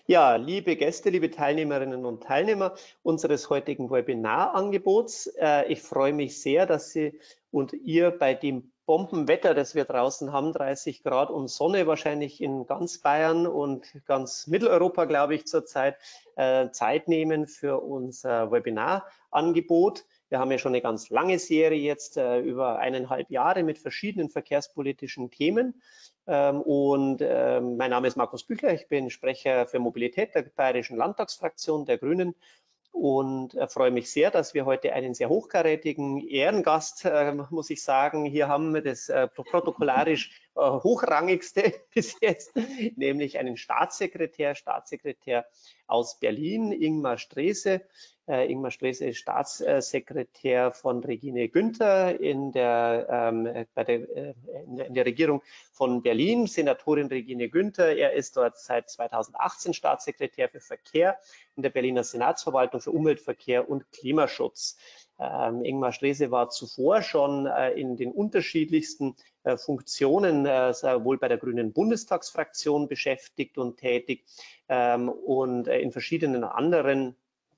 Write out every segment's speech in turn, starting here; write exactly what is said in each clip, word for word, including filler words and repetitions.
Ja, liebe Gäste, liebe Teilnehmerinnen und Teilnehmer unseres heutigen Webinarangebots, äh, ich freue mich sehr, dass Sie und ihr bei dem Bombenwetter, das wir draußen haben, dreißig Grad und Sonne wahrscheinlich in ganz Bayern und ganz Mitteleuropa, glaube ich, zurzeit, äh, Zeit nehmen für unser Webinarangebot. Wir haben ja schon eine ganz lange Serie jetzt, äh, über eineinhalb Jahre mit verschiedenen verkehrspolitischen Themen. Ähm, und ähm, mein Name ist Markus Büchler, ich bin Sprecher für Mobilität der Bayerischen Landtagsfraktion der Grünen und äh, freue mich sehr, dass wir heute einen sehr hochkarätigen Ehrengast, äh, muss ich sagen, hier haben wir das äh, protokollarisch äh, hochrangigste bis jetzt, nämlich einen Staatssekretär, Staatssekretär aus Berlin, Ingmar Streese. Äh, Ingmar Streese ist Staatssekretär von Regine Günther in der, ähm, bei der, äh, in der, in der Regierung von Berlin, Senatorin Regine Günther. Er ist dort seit zweitausendachtzehn Staatssekretär für Verkehr in der Berliner Senatsverwaltung für Umwelt, Verkehr und Klimaschutz. Ähm, Ingmar Streese war zuvor schon äh, in den unterschiedlichsten äh, Funktionen, äh, sowohl bei der Grünen Bundestagsfraktion beschäftigt und tätig ähm, und äh, in verschiedenen anderen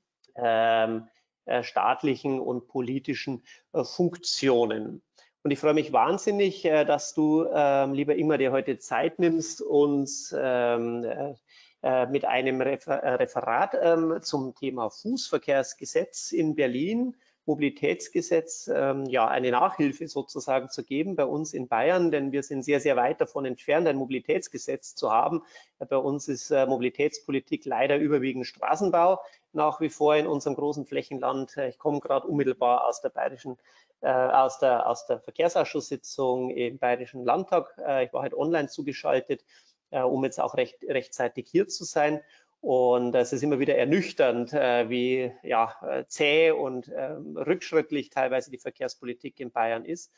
ähm, äh, staatlichen und politischen äh, Funktionen. Und ich freue mich wahnsinnig, äh, dass du, ähm, lieber Ingmar, dir heute Zeit nimmst, uns ähm, äh, mit einem Refer Referat ähm, zum Thema Fußverkehrsgesetz in Berlin, Mobilitätsgesetz, ähm, ja, eine Nachhilfe sozusagen zu geben bei uns in Bayern, denn wir sind sehr, sehr weit davon entfernt, ein Mobilitätsgesetz zu haben. Bei uns ist äh, Mobilitätspolitik leider überwiegend Straßenbau nach wie vor in unserem großen Flächenland. Ich komme gerade unmittelbar aus der bayerischen, äh, aus der, aus der Verkehrsausschusssitzung im Bayerischen Landtag. Äh, ich war halt online zugeschaltet, äh, um jetzt auch recht, rechtzeitig hier zu sein. Und es ist immer wieder ernüchternd, äh, wie ja, zäh und äh, rückschrittlich teilweise die Verkehrspolitik in Bayern ist.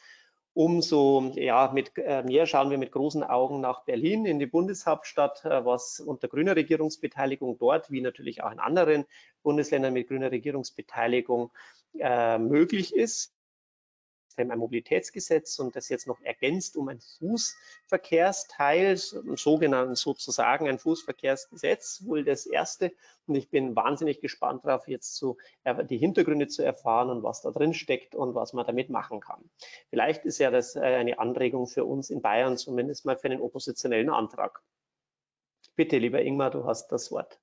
Umso ja, mit äh, mehr schauen wir mit großen Augen nach Berlin in die Bundeshauptstadt, äh, was unter grüner Regierungsbeteiligung dort, wie natürlich auch in anderen Bundesländern mit grüner Regierungsbeteiligung äh, möglich ist. Ein Mobilitätsgesetz und das jetzt noch ergänzt um ein Fußverkehrsteil, sogenannten sozusagen ein Fußverkehrsgesetz, wohl das erste. Und ich bin wahnsinnig gespannt darauf, jetzt so die Hintergründe zu erfahren und was da drin steckt und was man damit machen kann. Vielleicht ist ja das eine Anregung für uns in Bayern, zumindest mal für einen oppositionellen Antrag. Bitte, lieber Ingmar, du hast das Wort.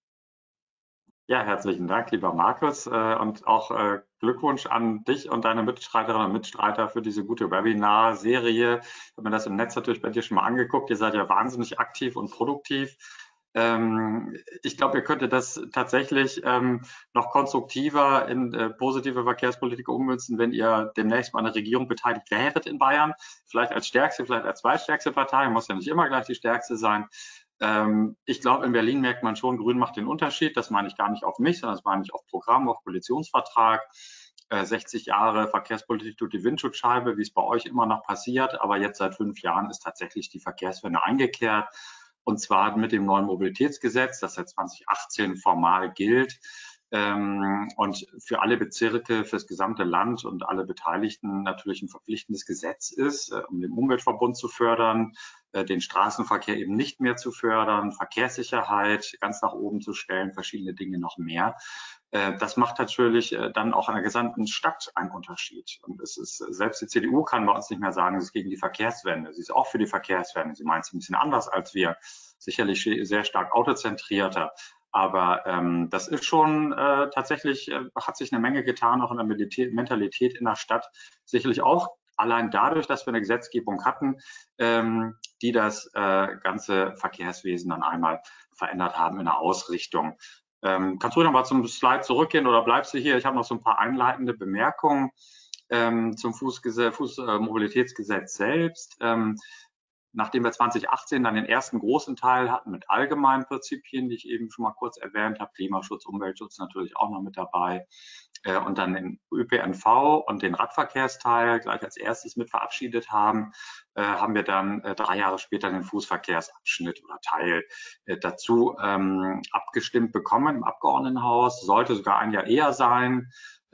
Ja, herzlichen Dank, lieber Markus, und auch Glückwunsch an dich und deine Mitstreiterinnen und Mitstreiter für diese gute Webinar-Serie. Ich habe mir das im Netz natürlich bei dir schon mal angeguckt. Ihr seid ja wahnsinnig aktiv und produktiv. Ich glaube, ihr könntet das tatsächlich noch konstruktiver in positive Verkehrspolitik ummünzen, wenn ihr demnächst mal an der Regierung beteiligt wäret in Bayern. Vielleicht als stärkste, vielleicht als zweitstärkste Partei, muss ja nicht immer gleich die stärkste sein. Ich glaube, in Berlin merkt man schon, Grün macht den Unterschied. Das meine ich gar nicht auf mich, sondern das meine ich auf Programm, auf Koalitionsvertrag. sechzig Jahre Verkehrspolitik tut die Windschutzscheibe, wie es bei euch immer noch passiert. Aber jetzt seit fünf Jahren ist tatsächlich die Verkehrswende eingekehrt. Und zwar mit dem neuen Mobilitätsgesetz, das seit zweitausendachtzehn formal gilt. Und für alle Bezirke, für das gesamte Land und alle Beteiligten natürlich ein verpflichtendes Gesetz ist, um den Umweltverbund zu fördern, den Straßenverkehr eben nicht mehr zu fördern, Verkehrssicherheit ganz nach oben zu stellen, verschiedene Dinge noch mehr. Das macht natürlich dann auch in der gesamten Stadt einen Unterschied. Und es ist, selbst die C D U kann bei uns nicht mehr sagen, sie ist gegen die Verkehrswende. Sie ist auch für die Verkehrswende. Sie meint es ein bisschen anders als wir. Sicherlich sehr stark autozentrierter. Aber ähm, das ist schon äh, tatsächlich, äh, hat sich eine Menge getan, auch in der Mentalität in der Stadt. Sicherlich auch allein dadurch, dass wir eine Gesetzgebung hatten, ähm, die das äh, ganze Verkehrswesen dann einmal verändert haben in der Ausrichtung. Ähm, kannst du noch mal zum Slide zurückgehen oder bleibst du hier? Ich habe noch so ein paar einleitende Bemerkungen ähm, zum Fußgesetz, Fußmobilitätsgesetz selbst. Ähm, Nachdem wir zweitausendachtzehn dann den ersten großen Teil hatten mit allgemeinen Prinzipien, die ich eben schon mal kurz erwähnt habe, Klimaschutz, Umweltschutz natürlich auch noch mit dabei, äh, und dann den Ö P N V und den Radverkehrsteil gleich als erstes mit verabschiedet haben, äh, haben wir dann äh, drei Jahre später den Fußverkehrsabschnitt oder Teil äh, dazu ähm, abgestimmt bekommen im Abgeordnetenhaus, sollte sogar ein Jahr eher sein.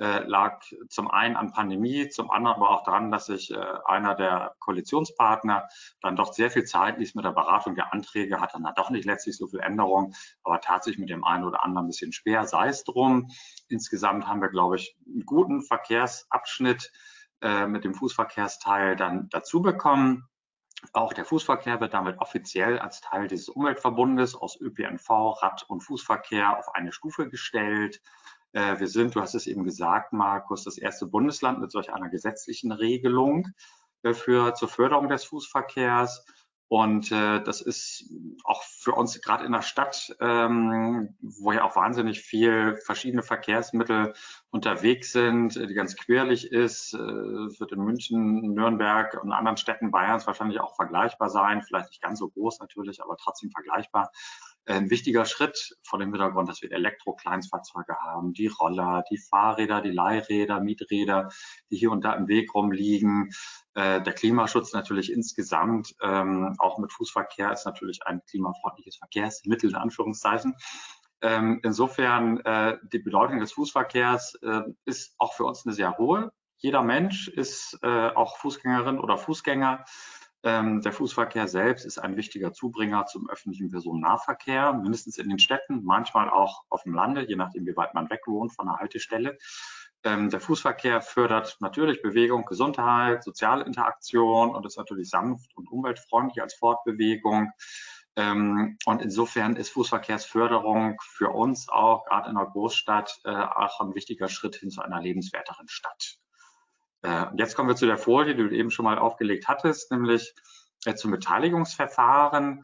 äh, lag zum einen an Pandemie, zum anderen aber auch daran, dass sich äh, einer der Koalitionspartner dann doch sehr viel Zeit ließ mit der Beratung der Anträge, hat dann doch nicht letztlich so viel Änderungen, aber tat sich mit dem einen oder anderen ein bisschen schwer, sei es drum. Insgesamt haben wir, glaube ich, einen guten Verkehrsabschnitt äh, mit dem Fußverkehrsteil dann dazu bekommen. Auch der Fußverkehr wird damit offiziell als Teil dieses Umweltverbundes aus Ö P N V, Rad- und Fußverkehr auf eine Stufe gestellt. Äh, wir sind, du hast es eben gesagt, Markus, das erste Bundesland mit solch einer gesetzlichen Regelung äh, für, zur Förderung des Fußverkehrs. Und äh, das ist auch für uns gerade in der Stadt, ähm, wo ja auch wahnsinnig viel verschiedene Verkehrsmittel unterwegs sind, die ganz quirlig ist. Es wird in München, Nürnberg und anderen Städten Bayerns wahrscheinlich auch vergleichbar sein, vielleicht nicht ganz so groß natürlich, aber trotzdem vergleichbar. Ein wichtiger Schritt vor dem Hintergrund, dass wir Elektro-Kleinstfahrzeuge haben, die Roller, die Fahrräder, die Leihräder, Mieträder, die hier und da im Weg rumliegen. Der Klimaschutz natürlich insgesamt, auch mit Fußverkehr, ist natürlich ein klimafreundliches Verkehrsmittel, in Anführungszeichen. Insofern, die Bedeutung des Fußverkehrs ist auch für uns eine sehr hohe. Jeder Mensch ist auch Fußgängerin oder Fußgänger. Der Fußverkehr selbst ist ein wichtiger Zubringer zum öffentlichen Personennahverkehr, mindestens in den Städten, manchmal auch auf dem Lande, je nachdem, wie weit man weg wohnt von der Haltestelle. Der Fußverkehr fördert natürlich Bewegung, Gesundheit, soziale Interaktion und ist natürlich sanft und umweltfreundlich als Fortbewegung. Und insofern ist Fußverkehrsförderung für uns auch, gerade in einer Großstadt, auch ein wichtiger Schritt hin zu einer lebenswerteren Stadt. Jetzt kommen wir zu der Folie, die du eben schon mal aufgelegt hattest, nämlich zum Beteiligungsverfahren.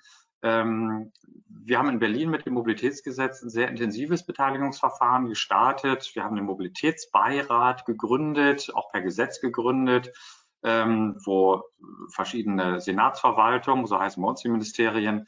Wir haben in Berlin mit dem Mobilitätsgesetz ein sehr intensives Beteiligungsverfahren gestartet. Wir haben den Mobilitätsbeirat gegründet, auch per Gesetz gegründet, wo verschiedene Senatsverwaltungen, so heißen bei uns die Ministerien,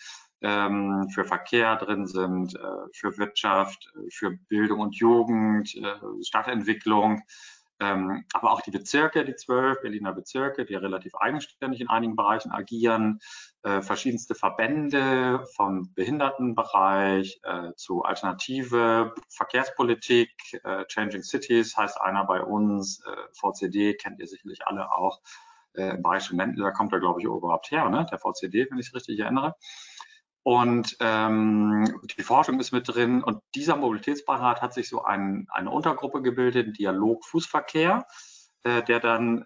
für Verkehr drin sind, für Wirtschaft, für Bildung und Jugend, Stadtentwicklung, Ähm, aber auch die Bezirke, die zwölf Berliner Bezirke, die relativ eigenständig in einigen Bereichen agieren, äh, verschiedenste Verbände vom Behindertenbereich äh, zu alternative Verkehrspolitik, äh, Changing Cities heißt einer bei uns, äh, V C D kennt ihr sicherlich alle auch, äh, im Bayerischen Ländle, da kommt er, glaube ich, überhaupt her, ne? Der V C D, wenn ich es richtig erinnere. Und ähm, die Forschung ist mit drin und dieser Mobilitätsbeirat hat sich so ein, eine Untergruppe gebildet, Dialog Fußverkehr, äh, der dann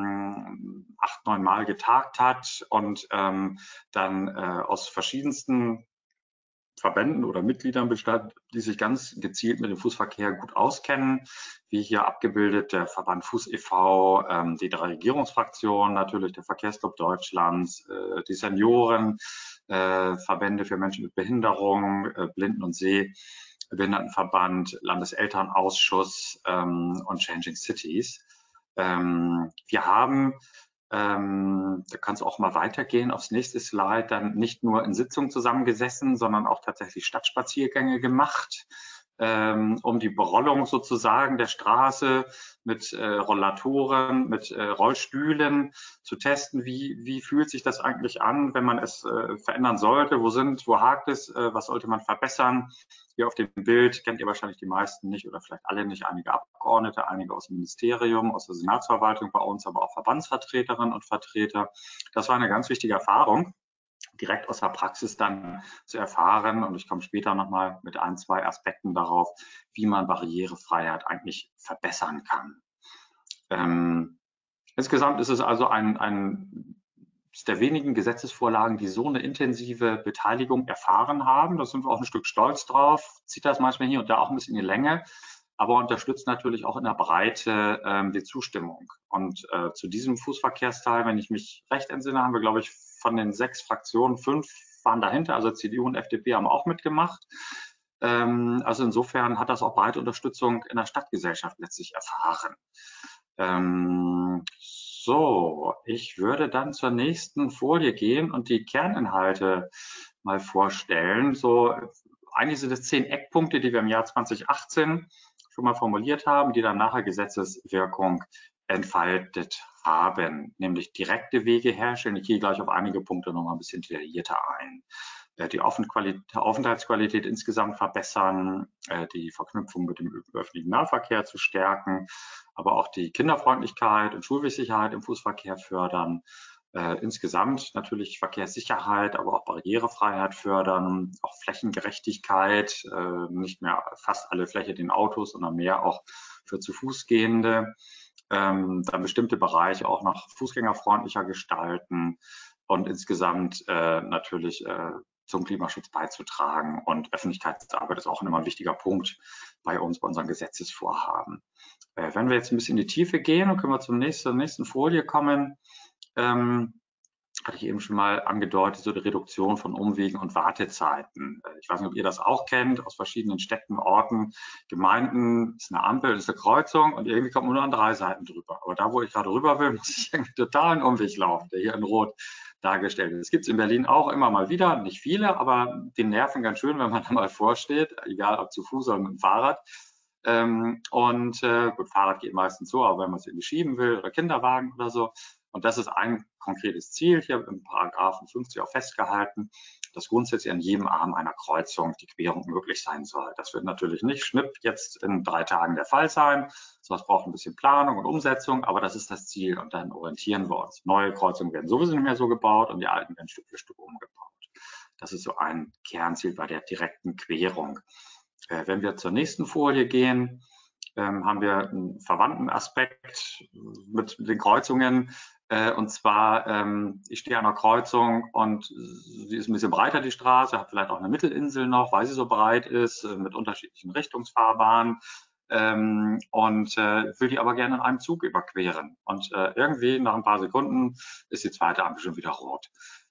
ähm, acht, neun Mal getagt hat und ähm, dann äh, aus verschiedensten Verbänden oder Mitgliedern bestand, die sich ganz gezielt mit dem Fußverkehr gut auskennen, wie hier abgebildet der Verband Fuß e V, ähm, die drei Regierungsfraktionen, natürlich der Verkehrsclub Deutschlands, äh, die Senioren, äh, Verbände für Menschen mit Behinderung, äh, Blinden- und Sehbehindertenverband, Landeselternausschuss ähm, und Changing Cities. Ähm, wir haben Ähm, da kannst du auch mal weitergehen aufs nächste Slide, dann nicht nur in Sitzungen zusammengesessen, sondern auch tatsächlich Stadtspaziergänge gemacht, ähm, um die Berollung sozusagen der Straße mit äh, Rollatoren, mit äh, Rollstühlen zu testen. Wie, wie fühlt sich das eigentlich an, wenn man es äh, verändern sollte? Wo sind, wo hakt es? Äh, was sollte man verbessern? Hier auf dem Bild kennt ihr wahrscheinlich die meisten nicht oder vielleicht alle nicht, einige Abgeordnete, einige aus dem Ministerium, aus der Senatsverwaltung bei uns, aber auch Verbandsvertreterinnen und Vertreter. Das war eine ganz wichtige Erfahrung, direkt aus der Praxis dann zu erfahren. Und ich komme später nochmal mit ein, zwei Aspekten darauf, wie man Barrierefreiheit eigentlich verbessern kann. Ähm, insgesamt ist es also ein, ein der wenigen Gesetzesvorlagen, die so eine intensive Beteiligung erfahren haben. Da sind wir auch ein Stück stolz drauf. Zieht das manchmal hier und da auch ein bisschen in die Länge, aber unterstützt natürlich auch in der Breite ähm, die Zustimmung. Und äh, zu diesem Fußverkehrsteil, wenn ich mich recht entsinne, haben wir, glaube ich, von den sechs Fraktionen fünf waren dahinter, also C D U und F D P haben auch mitgemacht. Ähm, also insofern hat das auch breite Unterstützung in der Stadtgesellschaft letztlich erfahren. Ähm, so, ich würde dann zur nächsten Folie gehen und die Kerninhalte mal vorstellen. So, eigentlich sind es zehn Eckpunkte, die wir im Jahr zweitausendachtzehn schon mal formuliert haben, die dann nachher Gesetzeswirkung entfaltet haben, nämlich direkte Wege herstellen. Ich gehe gleich auf einige Punkte noch mal ein bisschen detaillierter ein. die Aufenthaltsqualität insgesamt verbessern, die Verknüpfung mit dem öffentlichen Nahverkehr zu stärken, aber auch die Kinderfreundlichkeit und Schulwegsicherheit im Fußverkehr fördern. Äh, insgesamt natürlich Verkehrssicherheit, aber auch Barrierefreiheit fördern, auch Flächengerechtigkeit, äh, nicht mehr fast alle Fläche den Autos, sondern mehr auch für zu Fuß Gehende. Ähm, dann bestimmte Bereiche auch noch fußgängerfreundlicher gestalten und insgesamt äh, natürlich äh, zum Klimaschutz beizutragen. Und Öffentlichkeitsarbeit ist auch immer ein wichtiger Punkt bei uns, bei unseren Gesetzesvorhaben. Äh, wenn wir jetzt ein bisschen in die Tiefe gehen, dann können wir zum nächsten, zur nächsten Folie kommen. Ähm, hatte ich eben schon mal angedeutet, so die Reduktion von Umwegen und Wartezeiten. Ich weiß nicht, ob ihr das auch kennt, aus verschiedenen Städten, Orten, Gemeinden, ist eine Ampel, ist eine Kreuzung und irgendwie kommt man nur an drei Seiten drüber. Aber da, wo ich gerade rüber will, muss ich irgendwie total einen Umweg laufen, der hier in Rot dargestellt ist. Das gibt es in Berlin auch immer mal wieder, nicht viele, aber die nerven ganz schön, wenn man da mal vorsteht, egal ob zu Fuß oder mit dem Fahrrad. Ähm, und äh, gut, Fahrrad geht meistens so, aber wenn man es irgendwie schieben will oder Kinderwagen oder so. Und das ist ein konkretes Ziel hier im Paragraphen fünfzig auch festgehalten, dass grundsätzlich an jedem Arm einer Kreuzung die Querung möglich sein soll. Das wird natürlich nicht schnipp jetzt in drei Tagen der Fall sein. Sowas braucht ein bisschen Planung und Umsetzung, aber das ist das Ziel und dann orientieren wir uns. Neue Kreuzungen werden sowieso nicht mehr so gebaut und die alten werden Stück für Stück umgebaut. Das ist so ein Kernziel bei der direkten Querung. Äh, wenn wir zur nächsten Folie gehen, ähm, haben wir einen verwandten Aspekt mit den Kreuzungen. Äh, und zwar, ähm, ich stehe an einer Kreuzung und sie ist ein bisschen breiter, die Straße, hat vielleicht auch eine Mittelinsel noch, weil sie so breit ist, äh, mit unterschiedlichen Richtungsfahrbahnen. Ähm, und äh, will die aber gerne in einem Zug überqueren. Und äh, irgendwie nach ein paar Sekunden ist die zweite Ampel schon wieder rot.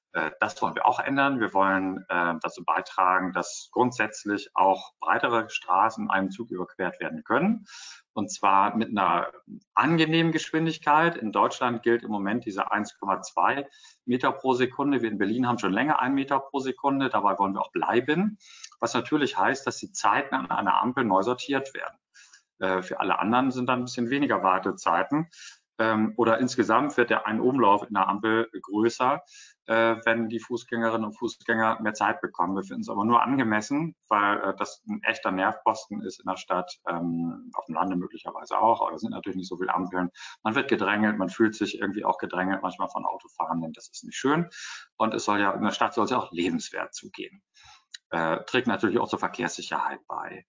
Das wollen wir auch ändern. Wir wollen äh, dazu beitragen, dass grundsätzlich auch breitere Straßen in einem Zug überquert werden können. Und zwar mit einer angenehmen Geschwindigkeit. In Deutschland gilt im Moment diese eins Komma zwei Meter pro Sekunde. Wir in Berlin haben schon länger einen Meter pro Sekunde. Dabei wollen wir auch bleiben. Was natürlich heißt, dass die Zeiten an einer Ampel neu sortiert werden. Äh, für alle anderen sind dann ein bisschen weniger Wartezeiten. Ähm, oder insgesamt wird der ein Umlauf in der Ampel größer, äh, wenn die Fußgängerinnen und Fußgänger mehr Zeit bekommen. Wir finden es aber nur angemessen, weil äh, das ein echter Nervposten ist in der Stadt, ähm, auf dem Lande möglicherweise auch, aber es sind natürlich nicht so viele Ampeln. Man wird gedrängelt, man fühlt sich irgendwie auch gedrängelt, manchmal von Autofahrenden, das ist nicht schön. Und es soll ja, in der Stadt soll es ja auch lebenswert zugehen. Äh, trägt natürlich auch zur Verkehrssicherheit bei.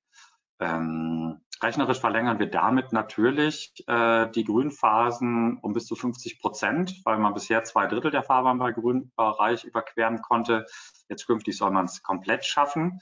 Ähm, rechnerisch verlängern wir damit natürlich äh, die Grünphasen um bis zu fünfzig Prozent, weil man bisher zwei Drittel der Fahrbahn bei Grünbereich überqueren konnte. Jetzt künftig soll man es komplett schaffen.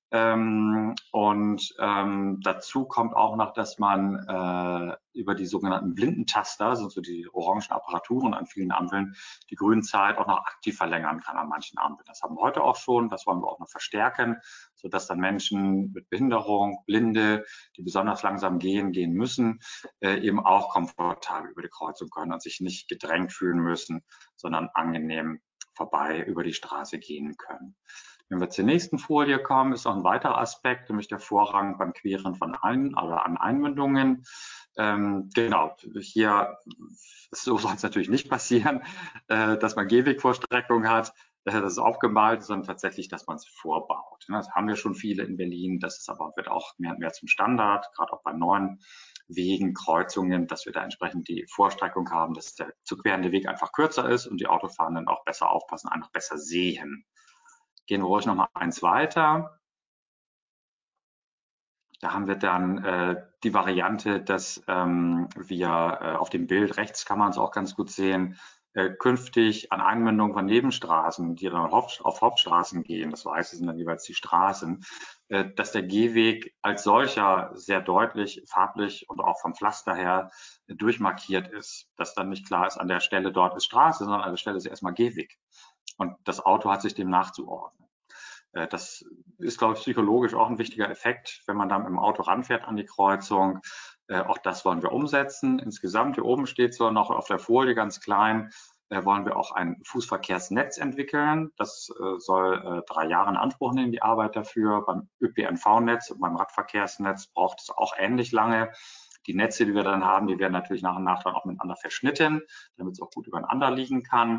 Ähm, und ähm, dazu kommt auch noch, dass man äh, über die sogenannten Blindentaster, also so die orangen Apparaturen an vielen Ampeln, die Grünzeit auch noch aktiv verlängern kann an manchen Ampeln. Das haben wir heute auch schon, das wollen wir auch noch verstärken, sodass dann Menschen mit Behinderung, Blinde, die besonders langsam gehen, gehen müssen, äh, eben auch komfortabel über die Kreuzung können und sich nicht gedrängt fühlen müssen, sondern angenehm vorbei über die Straße gehen können. Wenn wir zur nächsten Folie kommen, ist auch ein weiterer Aspekt, nämlich der Vorrang beim Queren von Ein- oder an Einmündungen. Ähm, genau, hier, so soll es natürlich nicht passieren, äh, dass man Gehwegvorstreckung hat, äh, das ist aufgemalt, sondern tatsächlich, dass man es vorbaut. Das haben wir schon viele in Berlin, das ist aber, wird auch mehr und mehr zum Standard, gerade auch bei neuen Wegen, Kreuzungen, dass wir da entsprechend die Vorstreckung haben, dass der zu querende Weg einfach kürzer ist und die Autofahrenden auch besser aufpassen, einfach besser sehen. Gehen wir ruhig noch mal eins weiter. Da haben wir dann äh, die Variante, dass ähm, wir äh, auf dem Bild rechts kann man es auch ganz gut sehen, äh, künftig an Einmündungen von Nebenstraßen, die dann auf, auf Hauptstraßen gehen, das Weiße sind dann jeweils die Straßen, äh, dass der Gehweg als solcher sehr deutlich farblich und auch vom Pflaster her äh, durchmarkiert ist, dass dann nicht klar ist, an der Stelle dort ist Straße, sondern an der Stelle ist erstmal Gehweg. Und das Auto hat sich dem nachzuordnen. Das ist, glaube ich, psychologisch auch ein wichtiger Effekt, wenn man dann mit dem Auto ranfährt an die Kreuzung. Auch das wollen wir umsetzen. Insgesamt, hier oben steht so noch auf der Folie ganz klein, wollen wir auch ein Fußverkehrsnetz entwickeln. Das soll drei Jahre in Anspruch nehmen, die Arbeit dafür. Beim Ö P N V-Netz und beim Radverkehrsnetz braucht es auch ähnlich lange. Die Netze, die wir dann haben, die werden natürlich nach und nach dann auch miteinander verschnitten, damit es auch gut übereinander liegen kann.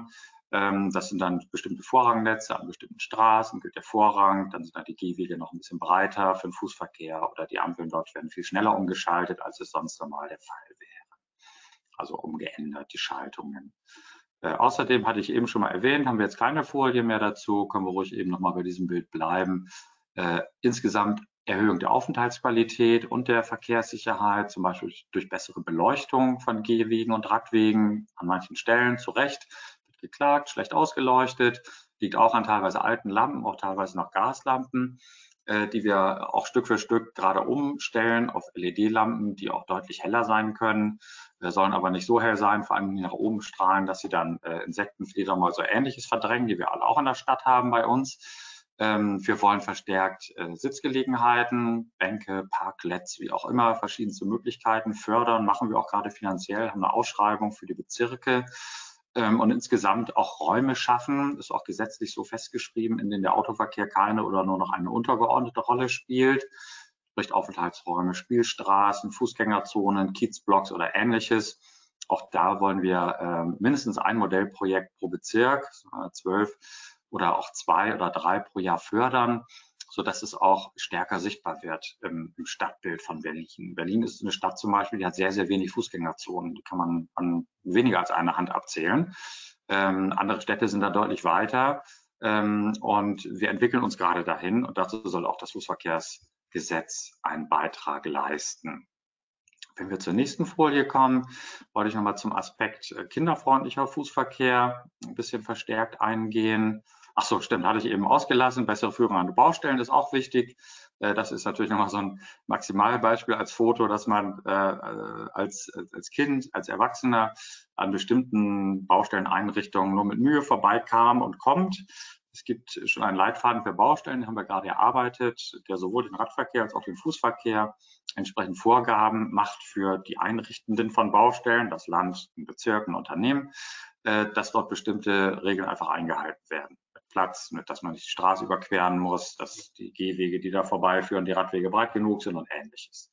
Ähm, das sind dann bestimmte Vorrangnetze an bestimmten Straßen, gilt der Vorrang. Dann sind da die Gehwege noch ein bisschen breiter für den Fußverkehr oder die Ampeln dort werden viel schneller umgeschaltet, als es sonst normal der Fall wäre. Also umgeändert, die Schaltungen. Äh, außerdem hatte ich eben schon mal erwähnt, haben wir jetzt keine Folie mehr dazu, können wir ruhig eben nochmal bei diesem Bild bleiben. Äh, insgesamt Erhöhung der Aufenthaltsqualität und der Verkehrssicherheit, zum Beispiel durch bessere Beleuchtung von Gehwegen und Radwegen, an manchen Stellen zu Recht, wird geklagt, schlecht ausgeleuchtet, liegt auch an teilweise alten Lampen, auch teilweise noch Gaslampen, äh, die wir auch Stück für Stück gerade umstellen auf L E D-Lampen, die auch deutlich heller sein können, äh, sollen aber nicht so hell sein, vor allem nach oben strahlen, dass sie dann äh, Insekten, Fledermäuse oder Ähnliches verdrängen, die wir alle auch in der Stadt haben bei uns. Ähm, wir wollen verstärkt äh, Sitzgelegenheiten, Bänke, Parklets, wie auch immer, verschiedenste Möglichkeiten fördern, machen wir auch gerade finanziell, haben eine Ausschreibung für die Bezirke ähm, und insgesamt auch Räume schaffen, ist auch gesetzlich so festgeschrieben, in denen der Autoverkehr keine oder nur noch eine untergeordnete Rolle spielt, sprich Aufenthaltsräume, Spielstraßen, Fußgängerzonen, Kiezblocks oder Ähnliches. Auch da wollen wir äh, mindestens ein Modellprojekt pro Bezirk, zwölf, oder auch zwei oder drei pro Jahr fördern, sodass es auch stärker sichtbar wird im, im Stadtbild von Berlin. Berlin ist eine Stadt zum Beispiel, die hat sehr, sehr wenig Fußgängerzonen. Die kann man an weniger als einer Hand abzählen. Ähm, andere Städte sind da deutlich weiter. Ähm, und wir entwickeln uns gerade dahin. Und dazu soll auch das Fußverkehrsgesetz einen Beitrag leisten. Wenn wir zur nächsten Folie kommen, wollte ich nochmal zum Aspekt kinderfreundlicher Fußverkehr ein bisschen verstärkt eingehen. Ach so, stimmt, hatte ich eben ausgelassen. Bessere Führung an Baustellen ist auch wichtig. Das ist natürlich nochmal so ein Maximalbeispiel als Foto, dass man äh, als, als Kind, als Erwachsener an bestimmten Baustelleneinrichtungen nur mit Mühe vorbeikam und kommt. Es gibt schon einen Leitfaden für Baustellen, den haben wir gerade erarbeitet, der sowohl den Radverkehr als auch den Fußverkehr entsprechend Vorgaben macht für die Einrichtenden von Baustellen, das Land, den Bezirk, ein Unternehmen, äh, dass dort bestimmte Regeln einfach eingehalten werden. Mit Platz, mit, dass man nicht die Straße überqueren muss, dass die Gehwege, die da vorbeiführen, die Radwege breit genug sind und Ähnliches.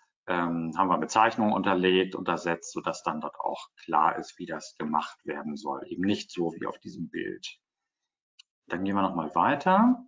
Ähm, haben wir Bezeichnungen unterlegt, untersetzt, sodass dann dort auch klar ist, wie das gemacht werden soll. Eben nicht so wie auf diesem Bild. Dann gehen wir noch mal weiter.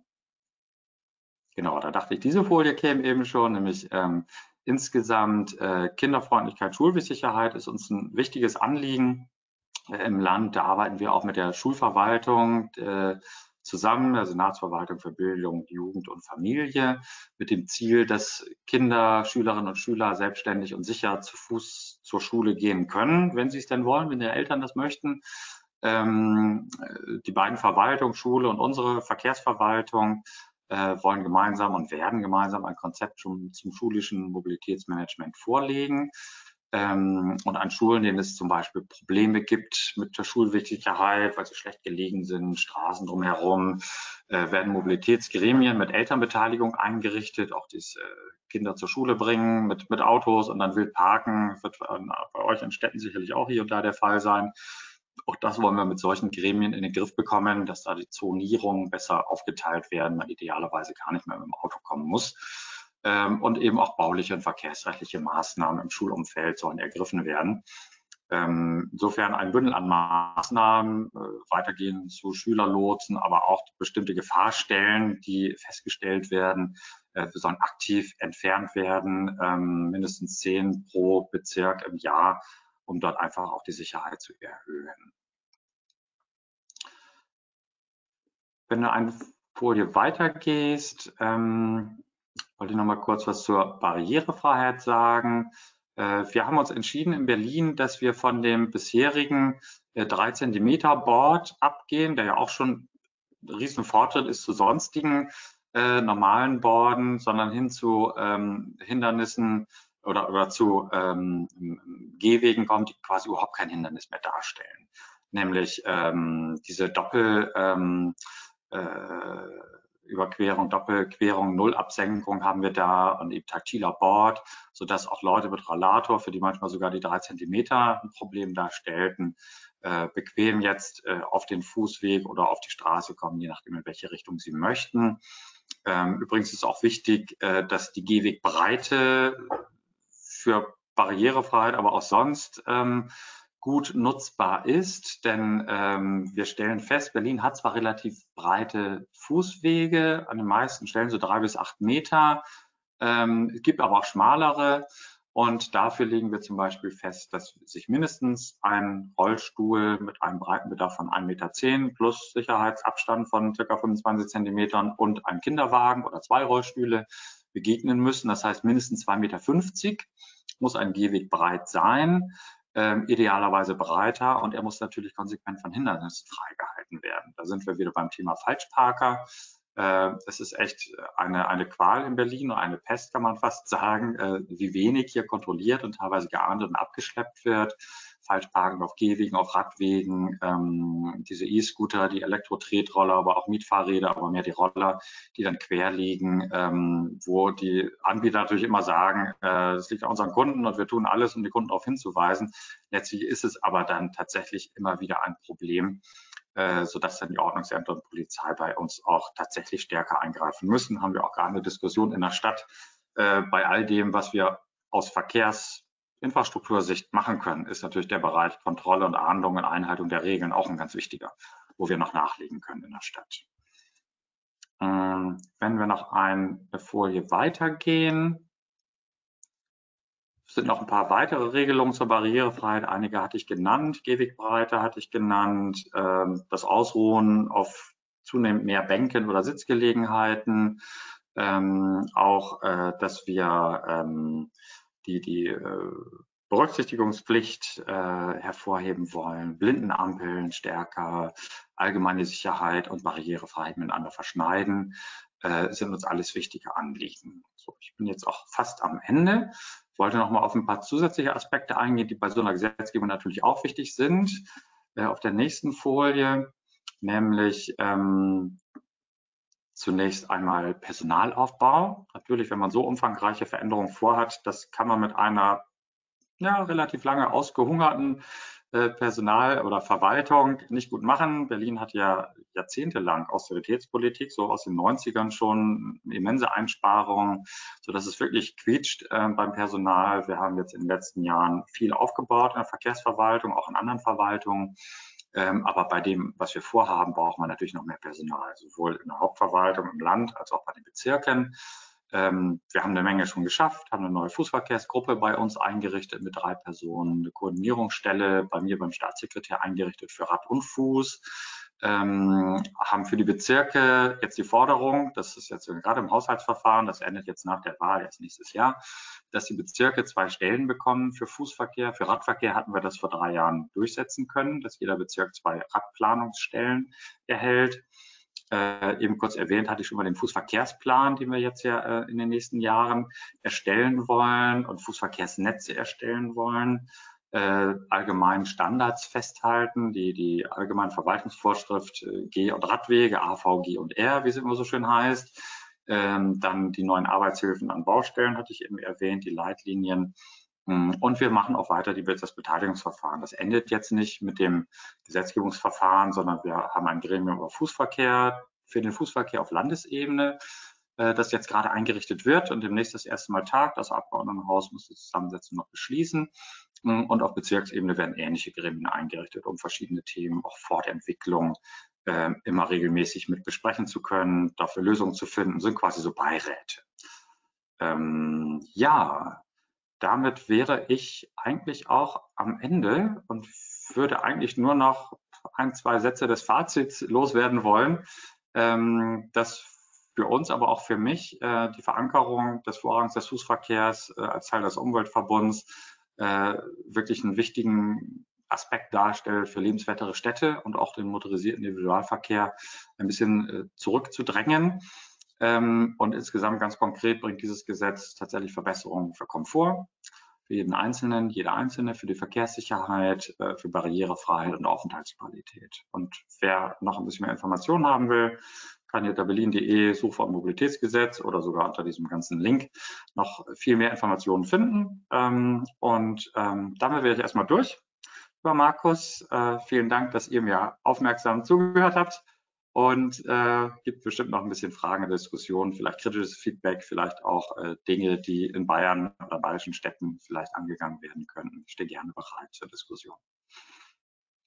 Genau, da dachte ich, diese Folie käme eben schon, nämlich ähm, insgesamt äh, Kinderfreundlichkeit, Schulsicherheit ist uns ein wichtiges Anliegen äh, im Land. Da arbeiten wir auch mit der Schulverwaltung äh, zusammen, also Senatsverwaltung für Bildung, Jugend und Familie, mit dem Ziel, dass Kinder, Schülerinnen und Schüler selbstständig und sicher zu Fuß zur Schule gehen können, wenn sie es denn wollen, wenn ihre Eltern das möchten. Ähm, die beiden Verwaltungen, Schule und unsere Verkehrsverwaltung, äh, wollen gemeinsam und werden gemeinsam ein Konzept zum, zum schulischen Mobilitätsmanagement vorlegen. Ähm, und an Schulen, denen es zum Beispiel Probleme gibt mit der Schulsicherheit, weil sie schlecht gelegen sind, Straßen drumherum, äh, werden Mobilitätsgremien mit Elternbeteiligung eingerichtet, auch die äh, Kinder zur Schule bringen mit, mit Autos und dann wild parken, wird bei euch in Städten sicherlich auch hier und da der Fall sein. Auch das wollen wir mit solchen Gremien in den Griff bekommen, dass da die Zonierungen besser aufgeteilt werden, man idealerweise gar nicht mehr mit dem Auto kommen muss. Und eben auch bauliche und verkehrsrechtliche Maßnahmen im Schulumfeld sollen ergriffen werden. Insofern ein Bündel an Maßnahmen, weitergehen zu Schülerlotsen, aber auch bestimmte Gefahrstellen, die festgestellt werden, sollen aktiv entfernt werden, mindestens zehn pro Bezirk im Jahr, um dort einfach auch die Sicherheit zu erhöhen. Wenn du eine Folie weitergehst, ähm, wollte ich noch mal kurz was zur Barrierefreiheit sagen. Äh, wir haben uns entschieden in Berlin, dass wir von dem bisherigen äh, drei Zentimeter Board abgehen, der ja auch schon ein riesen Fortschritt ist zu sonstigen äh, normalen Borden, sondern hin zu ähm, Hindernissen oder, oder zu ähm, Gehwegen kommt, die quasi überhaupt kein Hindernis mehr darstellen. Nämlich ähm, diese Doppel ähm, äh, Überquerung, Doppelquerung, Nullabsenkung haben wir da und eben taktiler Board, sodass auch Leute mit Rollator, für die manchmal sogar die drei Zentimeter ein Problem darstellten, äh, bequem jetzt äh, auf den Fußweg oder auf die Straße kommen, je nachdem, in welche Richtung sie möchten. Ähm, übrigens ist auch wichtig, äh, dass die Gehwegbreite für Barrierefreiheit, aber auch sonst ähm, gut nutzbar ist, denn ähm, wir stellen fest, Berlin hat zwar relativ breite Fußwege, an den meisten Stellen so drei bis acht Meter, ähm, es gibt aber auch schmalere und dafür legen wir zum Beispiel fest, dass sich mindestens ein Rollstuhl mit einem Breitenbedarf von ein Meter zehn plus Sicherheitsabstand von ca. fünfundzwanzig Zentimetern und ein Kinderwagen oder zwei Rollstühle begegnen müssen. Das heißt, mindestens zwei Meter fünfzig muss ein Gehweg breit sein. Ähm, idealerweise breiter und er muss natürlich konsequent von Hindernissen freigehalten werden. Da sind wir wieder beim Thema Falschparker. Äh, es ist echt eine, eine Qual in Berlin und eine Pest, kann man fast sagen, äh, wie wenig hier kontrolliert und teilweise geahndet und abgeschleppt wird. Falschparken auf Gehwegen, auf Radwegen, ähm, diese E-Scooter, die Elektro-Tretroller, aber auch Mietfahrräder, aber mehr die Roller, die dann quer liegen, ähm, wo die Anbieter natürlich immer sagen, äh, das liegt an unseren Kunden und wir tun alles, um die Kunden darauf hinzuweisen. Letztlich ist es aber dann tatsächlich immer wieder ein Problem, äh, sodass dann die Ordnungsämter und Polizei bei uns auch tatsächlich stärker eingreifen müssen. Haben wir auch gerade eine Diskussion in der Stadt äh, bei all dem, was wir aus Verkehrs Infrastruktursicht machen können, ist natürlich der Bereich Kontrolle und Ahndung und Einhaltung der Regeln auch ein ganz wichtiger, wo wir noch nachlegen können in der Stadt. Ähm, wenn wir noch eine Folie weitergehen, sind noch ein paar weitere Regelungen zur Barrierefreiheit. Einige hatte ich genannt, Gehwegbreite hatte ich genannt, ähm, das Ausruhen auf zunehmend mehr Bänken oder Sitzgelegenheiten, ähm, auch, äh, dass wir ähm, die, die äh, Berücksichtigungspflicht äh, hervorheben wollen, Blindenampeln stärker, allgemeine Sicherheit und Barrierefreiheit miteinander verschneiden, äh, sind uns alles wichtige Anliegen. So, ich bin jetzt auch fast am Ende. Ich wollte noch mal auf ein paar zusätzliche Aspekte eingehen, die bei so einer Gesetzgebung natürlich auch wichtig sind. Äh, auf der nächsten Folie, nämlich ähm, zunächst einmal Personalaufbau. Natürlich, wenn man so umfangreiche Veränderungen vorhat, das kann man mit einer ja, relativ lange ausgehungerten äh, Personal- oder Verwaltung nicht gut machen. Berlin hat ja jahrzehntelang Austeritätspolitik, so aus den neunzigern schon immense Einsparungen, sodass es wirklich quietscht äh, beim Personal. Wir haben jetzt in den letzten Jahren viel aufgebaut in der Verkehrsverwaltung, auch in anderen Verwaltungen. Ähm, aber bei dem, was wir vorhaben, braucht man natürlich noch mehr Personal, sowohl in der Hauptverwaltung im Land als auch bei den Bezirken. Ähm, wir haben eine Menge schon geschafft, haben eine neue Fußverkehrsgruppe bei uns eingerichtet mit drei Personen, eine Koordinierungsstelle bei mir beim Staatssekretär eingerichtet für Rad und Fuß, ähm, haben für die Bezirke jetzt die Forderung, das ist jetzt gerade im Haushaltsverfahren, das endet jetzt nach der Wahl erst nächstes Jahr, dass die Bezirke zwei Stellen bekommen für Fußverkehr. Für Radverkehr hatten wir das vor drei Jahren durchsetzen können, dass jeder Bezirk zwei Radplanungsstellen erhält. Äh, eben kurz erwähnt hatte ich schon mal den Fußverkehrsplan, den wir jetzt ja äh, in den nächsten Jahren erstellen wollen und Fußverkehrsnetze erstellen wollen, äh, allgemeinen Standards festhalten, die, die allgemeine Verwaltungsvorschrift äh, Geh- und Radwege, A V G und R, wie es immer so schön heißt, ähm, dann die neuen Arbeitshilfen an Baustellen hatte ich eben erwähnt, die Leitlinien. Und wir machen auch weiter die, das Beteiligungsverfahren. Das endet jetzt nicht mit dem Gesetzgebungsverfahren, sondern wir haben ein Gremium über Fußverkehr, für den Fußverkehr auf Landesebene, äh, das jetzt gerade eingerichtet wird und demnächst das erste Mal tagt. Das Abgeordnetenhaus muss die Zusammensetzung noch beschließen. Und auf Bezirksebene werden ähnliche Gremien eingerichtet, um verschiedene Themen, auch Fortentwicklung, äh, immer regelmäßig mit besprechen zu können, dafür Lösungen zu finden, sind quasi so Beiräte. Ähm, ja, damit wäre ich eigentlich auch am Ende und würde eigentlich nur noch ein, zwei Sätze des Fazits loswerden wollen, ähm, dass für uns, aber auch für mich äh, die Verankerung des Vorrangs des Fußverkehrs äh, als Teil des Umweltverbunds äh, wirklich einen wichtigen Aspekt darstellt für lebenswertere Städte und auch den motorisierten Individualverkehr ein bisschen äh, zurückzudrängen. Ähm, und insgesamt ganz konkret bringt dieses Gesetz tatsächlich Verbesserungen für Komfort, für jeden Einzelnen, jede Einzelne, für die Verkehrssicherheit, äh, für Barrierefreiheit und Aufenthaltsqualität. Und wer noch ein bisschen mehr Informationen haben will, kann unter berlin punkt de Suchwort Mobilitätsgesetz oder sogar unter diesem ganzen Link noch viel mehr Informationen finden. Ähm, und ähm, damit wäre ich erstmal durch. Lieber Markus, äh, vielen Dank, dass ihr mir aufmerksam zugehört habt. Und äh, gibt bestimmt noch ein bisschen Fragen, Diskussionen, vielleicht kritisches Feedback, vielleicht auch äh, Dinge, die in Bayern oder bayerischen Städten vielleicht angegangen werden könnten. Ich stehe gerne bereit zur Diskussion.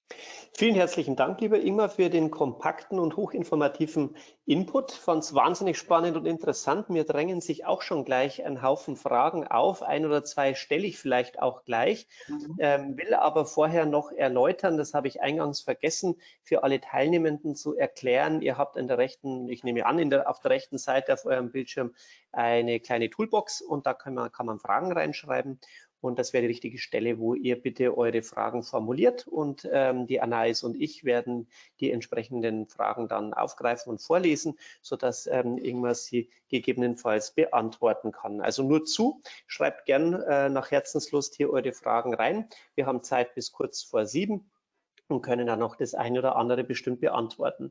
Vielen herzlichen Dank, lieber Ingmar, für den kompakten und hochinformativen Input. Ich fand es wahnsinnig spannend und interessant. Mir drängen sich auch schon gleich ein Haufen Fragen auf. Ein oder zwei stelle ich vielleicht auch gleich, Mhm. ähm, will aber vorher noch erläutern, das habe ich eingangs vergessen, für alle Teilnehmenden zu erklären. Ihr habt in der rechten, ich nehme an, in der, auf der rechten Seite auf eurem Bildschirm eine kleine Toolbox und da kann man, kann man Fragen reinschreiben. Und das wäre die richtige Stelle, wo ihr bitte eure Fragen formuliert. Und ähm, die Anais und ich werden die entsprechenden Fragen dann aufgreifen und vorlesen, sodass ähm, Ingmar sie gegebenenfalls beantworten kann. Also nur zu, schreibt gern äh, nach Herzenslust hier eure Fragen rein. Wir haben Zeit bis kurz vor sieben und können dann noch das eine oder andere bestimmt beantworten.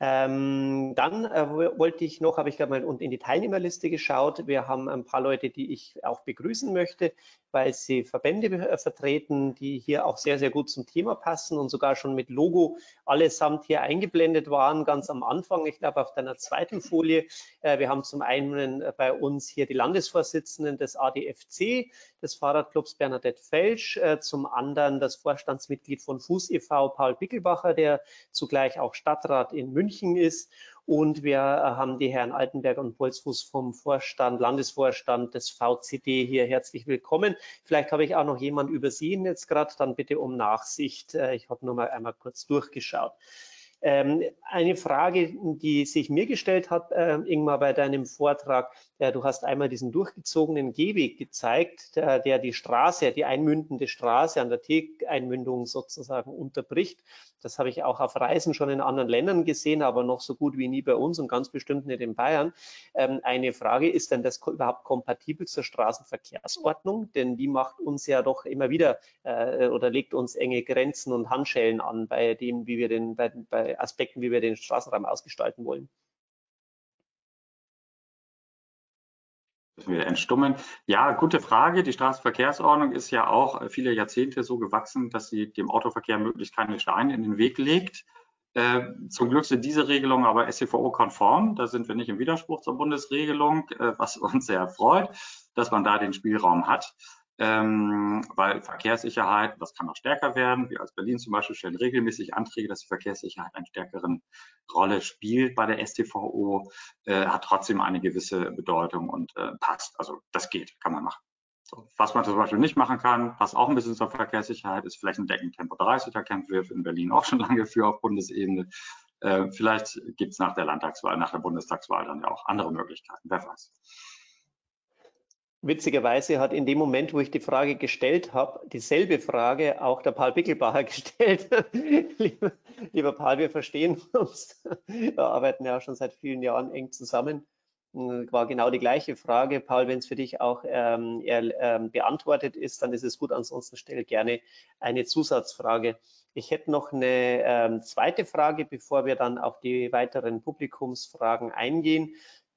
Ähm, dann äh, wollte ich noch, habe ich gerade mal in die Teilnehmerliste geschaut. Wir haben ein paar Leute, die ich auch begrüßen möchte, weil sie Verbände äh, vertreten, die hier auch sehr, sehr gut zum Thema passen und sogar schon mit Logo allesamt hier eingeblendet waren, ganz am Anfang. Ich glaube, auf deiner zweiten Folie. Äh, wir haben zum einen bei uns hier die Landesvorsitzenden des A D F C, des Fahrradclubs Bernadette Felsch, äh, zum anderen das Vorstandsmitglied von Fuß e V, Paul Bickelbacher, der zugleich auch Stadtrat in München ist. Und wir haben die Herren Altenberger und Bolzfuß vom Vorstand, Landesvorstand des V C D hier herzlich willkommen. Vielleicht habe ich auch noch jemanden übersehen jetzt gerade, dann bitte um Nachsicht. Ich habe nur mal einmal kurz durchgeschaut. Ähm, eine Frage, die sich mir gestellt hat, äh, Ingmar, bei deinem Vortrag, äh, du hast einmal diesen durchgezogenen Gehweg gezeigt, der, der die Straße, die einmündende Straße an der T-Einmündung sozusagen unterbricht. Das habe ich auch auf Reisen schon in anderen Ländern gesehen, aber noch so gut wie nie bei uns und ganz bestimmt nicht in Bayern. Ähm, eine Frage, ist denn das überhaupt kompatibel zur Straßenverkehrsordnung? Denn die macht uns ja doch immer wieder äh, oder legt uns enge Grenzen und Handschellen an bei dem, wie wir den, bei, bei Aspekten, wie wir den Straßenraum ausgestalten wollen. Müssen wir entstummen. Ja, gute Frage. Die Straßenverkehrsordnung ist ja auch viele Jahrzehnte so gewachsen, dass sie dem Autoverkehr möglichst keine Steine in den Weg legt. Äh, zum Glück sind diese Regelungen aber S t V O-konform. Da sind wir nicht im Widerspruch zur Bundesregelung, äh, was uns sehr freut, dass man da den Spielraum hat. Ähm, weil Verkehrssicherheit, das kann noch stärker werden. Wir als Berlin zum Beispiel stellen regelmäßig Anträge, dass die Verkehrssicherheit eine stärkere Rolle spielt bei der S t V O, äh, hat trotzdem eine gewisse Bedeutung und äh, passt. Also das geht, kann man machen. So. Was man zum Beispiel nicht machen kann, passt auch ein bisschen zur Verkehrssicherheit, ist flächendeckend Tempo dreißig. Da kämpfen wir in Berlin auch schon lange für auf Bundesebene. Äh, vielleicht gibt es nach der Landtagswahl, nach der Bundestagswahl dann ja auch andere Möglichkeiten, wer weiß. Witzigerweise hat in dem Moment, wo ich die Frage gestellt habe, dieselbe Frage auch der Paul Bickelbacher gestellt. lieber, lieber Paul, wir verstehen uns. Wir arbeiten ja schon seit vielen Jahren eng zusammen. War genau die gleiche Frage. Paul, wenn es für dich auch ähm, eher, ähm, beantwortet ist, dann ist es gut. Ansonsten stell gerne eine Zusatzfrage. Ich hätte noch eine ähm, zweite Frage, bevor wir dann auf die weiteren Publikumsfragen eingehen.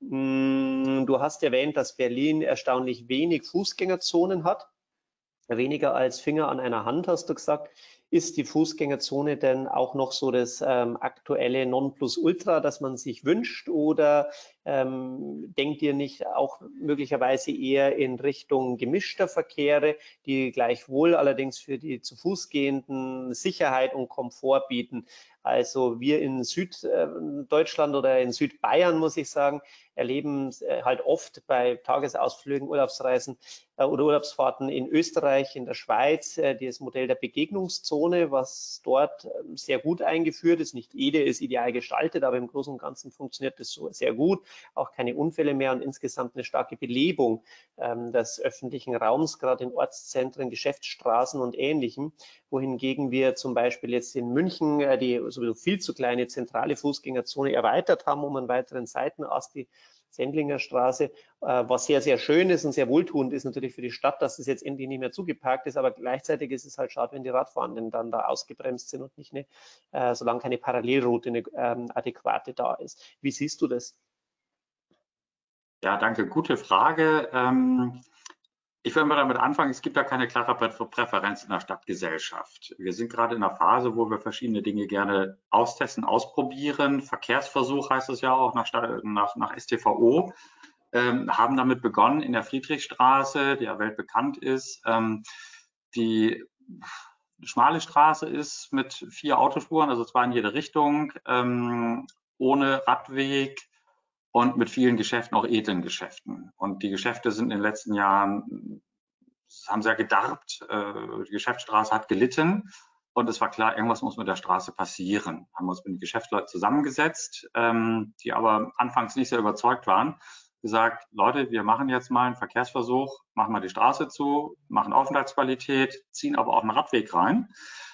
Du hast erwähnt, dass Berlin erstaunlich wenig Fußgängerzonen hat. Weniger als Finger an einer Hand, hast du gesagt. Ist die Fußgängerzone denn auch noch so das ähm, aktuelle Nonplusultra, das man sich wünscht? Oder ähm, denkt ihr nicht auch möglicherweise eher in Richtung gemischter Verkehre, die gleichwohl allerdings für die zu Fuß gehenden Sicherheit und Komfort bieten? Also wir in Süddeutschland oder in Südbayern, muss ich sagen, erleben halt oft bei Tagesausflügen, Urlaubsreisen oder Urlaubsfahrten in Österreich, in der Schweiz, das Modell der Begegnungszone, was dort sehr gut eingeführt ist. Nicht jede ist ideal gestaltet, aber im Großen und Ganzen funktioniert das so sehr gut. Auch keine Unfälle mehr und insgesamt eine starke Belebung des öffentlichen Raums, gerade in Ortszentren, Geschäftsstraßen und Ähnlichem. Wohingegen wir zum Beispiel jetzt in München die sowieso viel zu kleine zentrale Fußgängerzone erweitert haben um einen weiteren Seitenast, die Sendlinger Straße, was sehr, sehr schön ist und sehr wohltuend ist natürlich für die Stadt, dass es jetzt endlich nicht mehr zugeparkt ist, aber gleichzeitig ist es halt schade, wenn die Radfahrenden dann da ausgebremst sind und nicht eine, solange keine Parallelroute, eine ähm, adäquate da ist. Wie siehst du das? Ja, danke. Gute Frage. Ähm Ich will mal damit anfangen, es gibt da keine klare Präferenz in der Stadtgesellschaft. Wir sind gerade in einer Phase, wo wir verschiedene Dinge gerne austesten, ausprobieren. Verkehrsversuch heißt es ja auch nach, nach, nach S t V O. Ähm, haben damit begonnen in der Friedrichstraße, die ja weltbekannt ist, ähm, die schmale Straße ist mit vier Autospuren, also zwei in jede Richtung, ähm, ohne Radweg und mit vielen Geschäften, auch edlen Geschäften. Und die Geschäfte sind in den letzten Jahren, haben sehr gedarbt, äh, die Geschäftsstraße hat gelitten. Und es war klar, irgendwas muss mit der Straße passieren. Haben wir uns mit den Geschäftsleuten zusammengesetzt, ähm, die aber anfangs nicht sehr überzeugt waren, gesagt, Leute, wir machen jetzt mal einen Verkehrsversuch, machen mal die Straße zu, machen Aufenthaltsqualität, ziehen aber auch einen Radweg rein,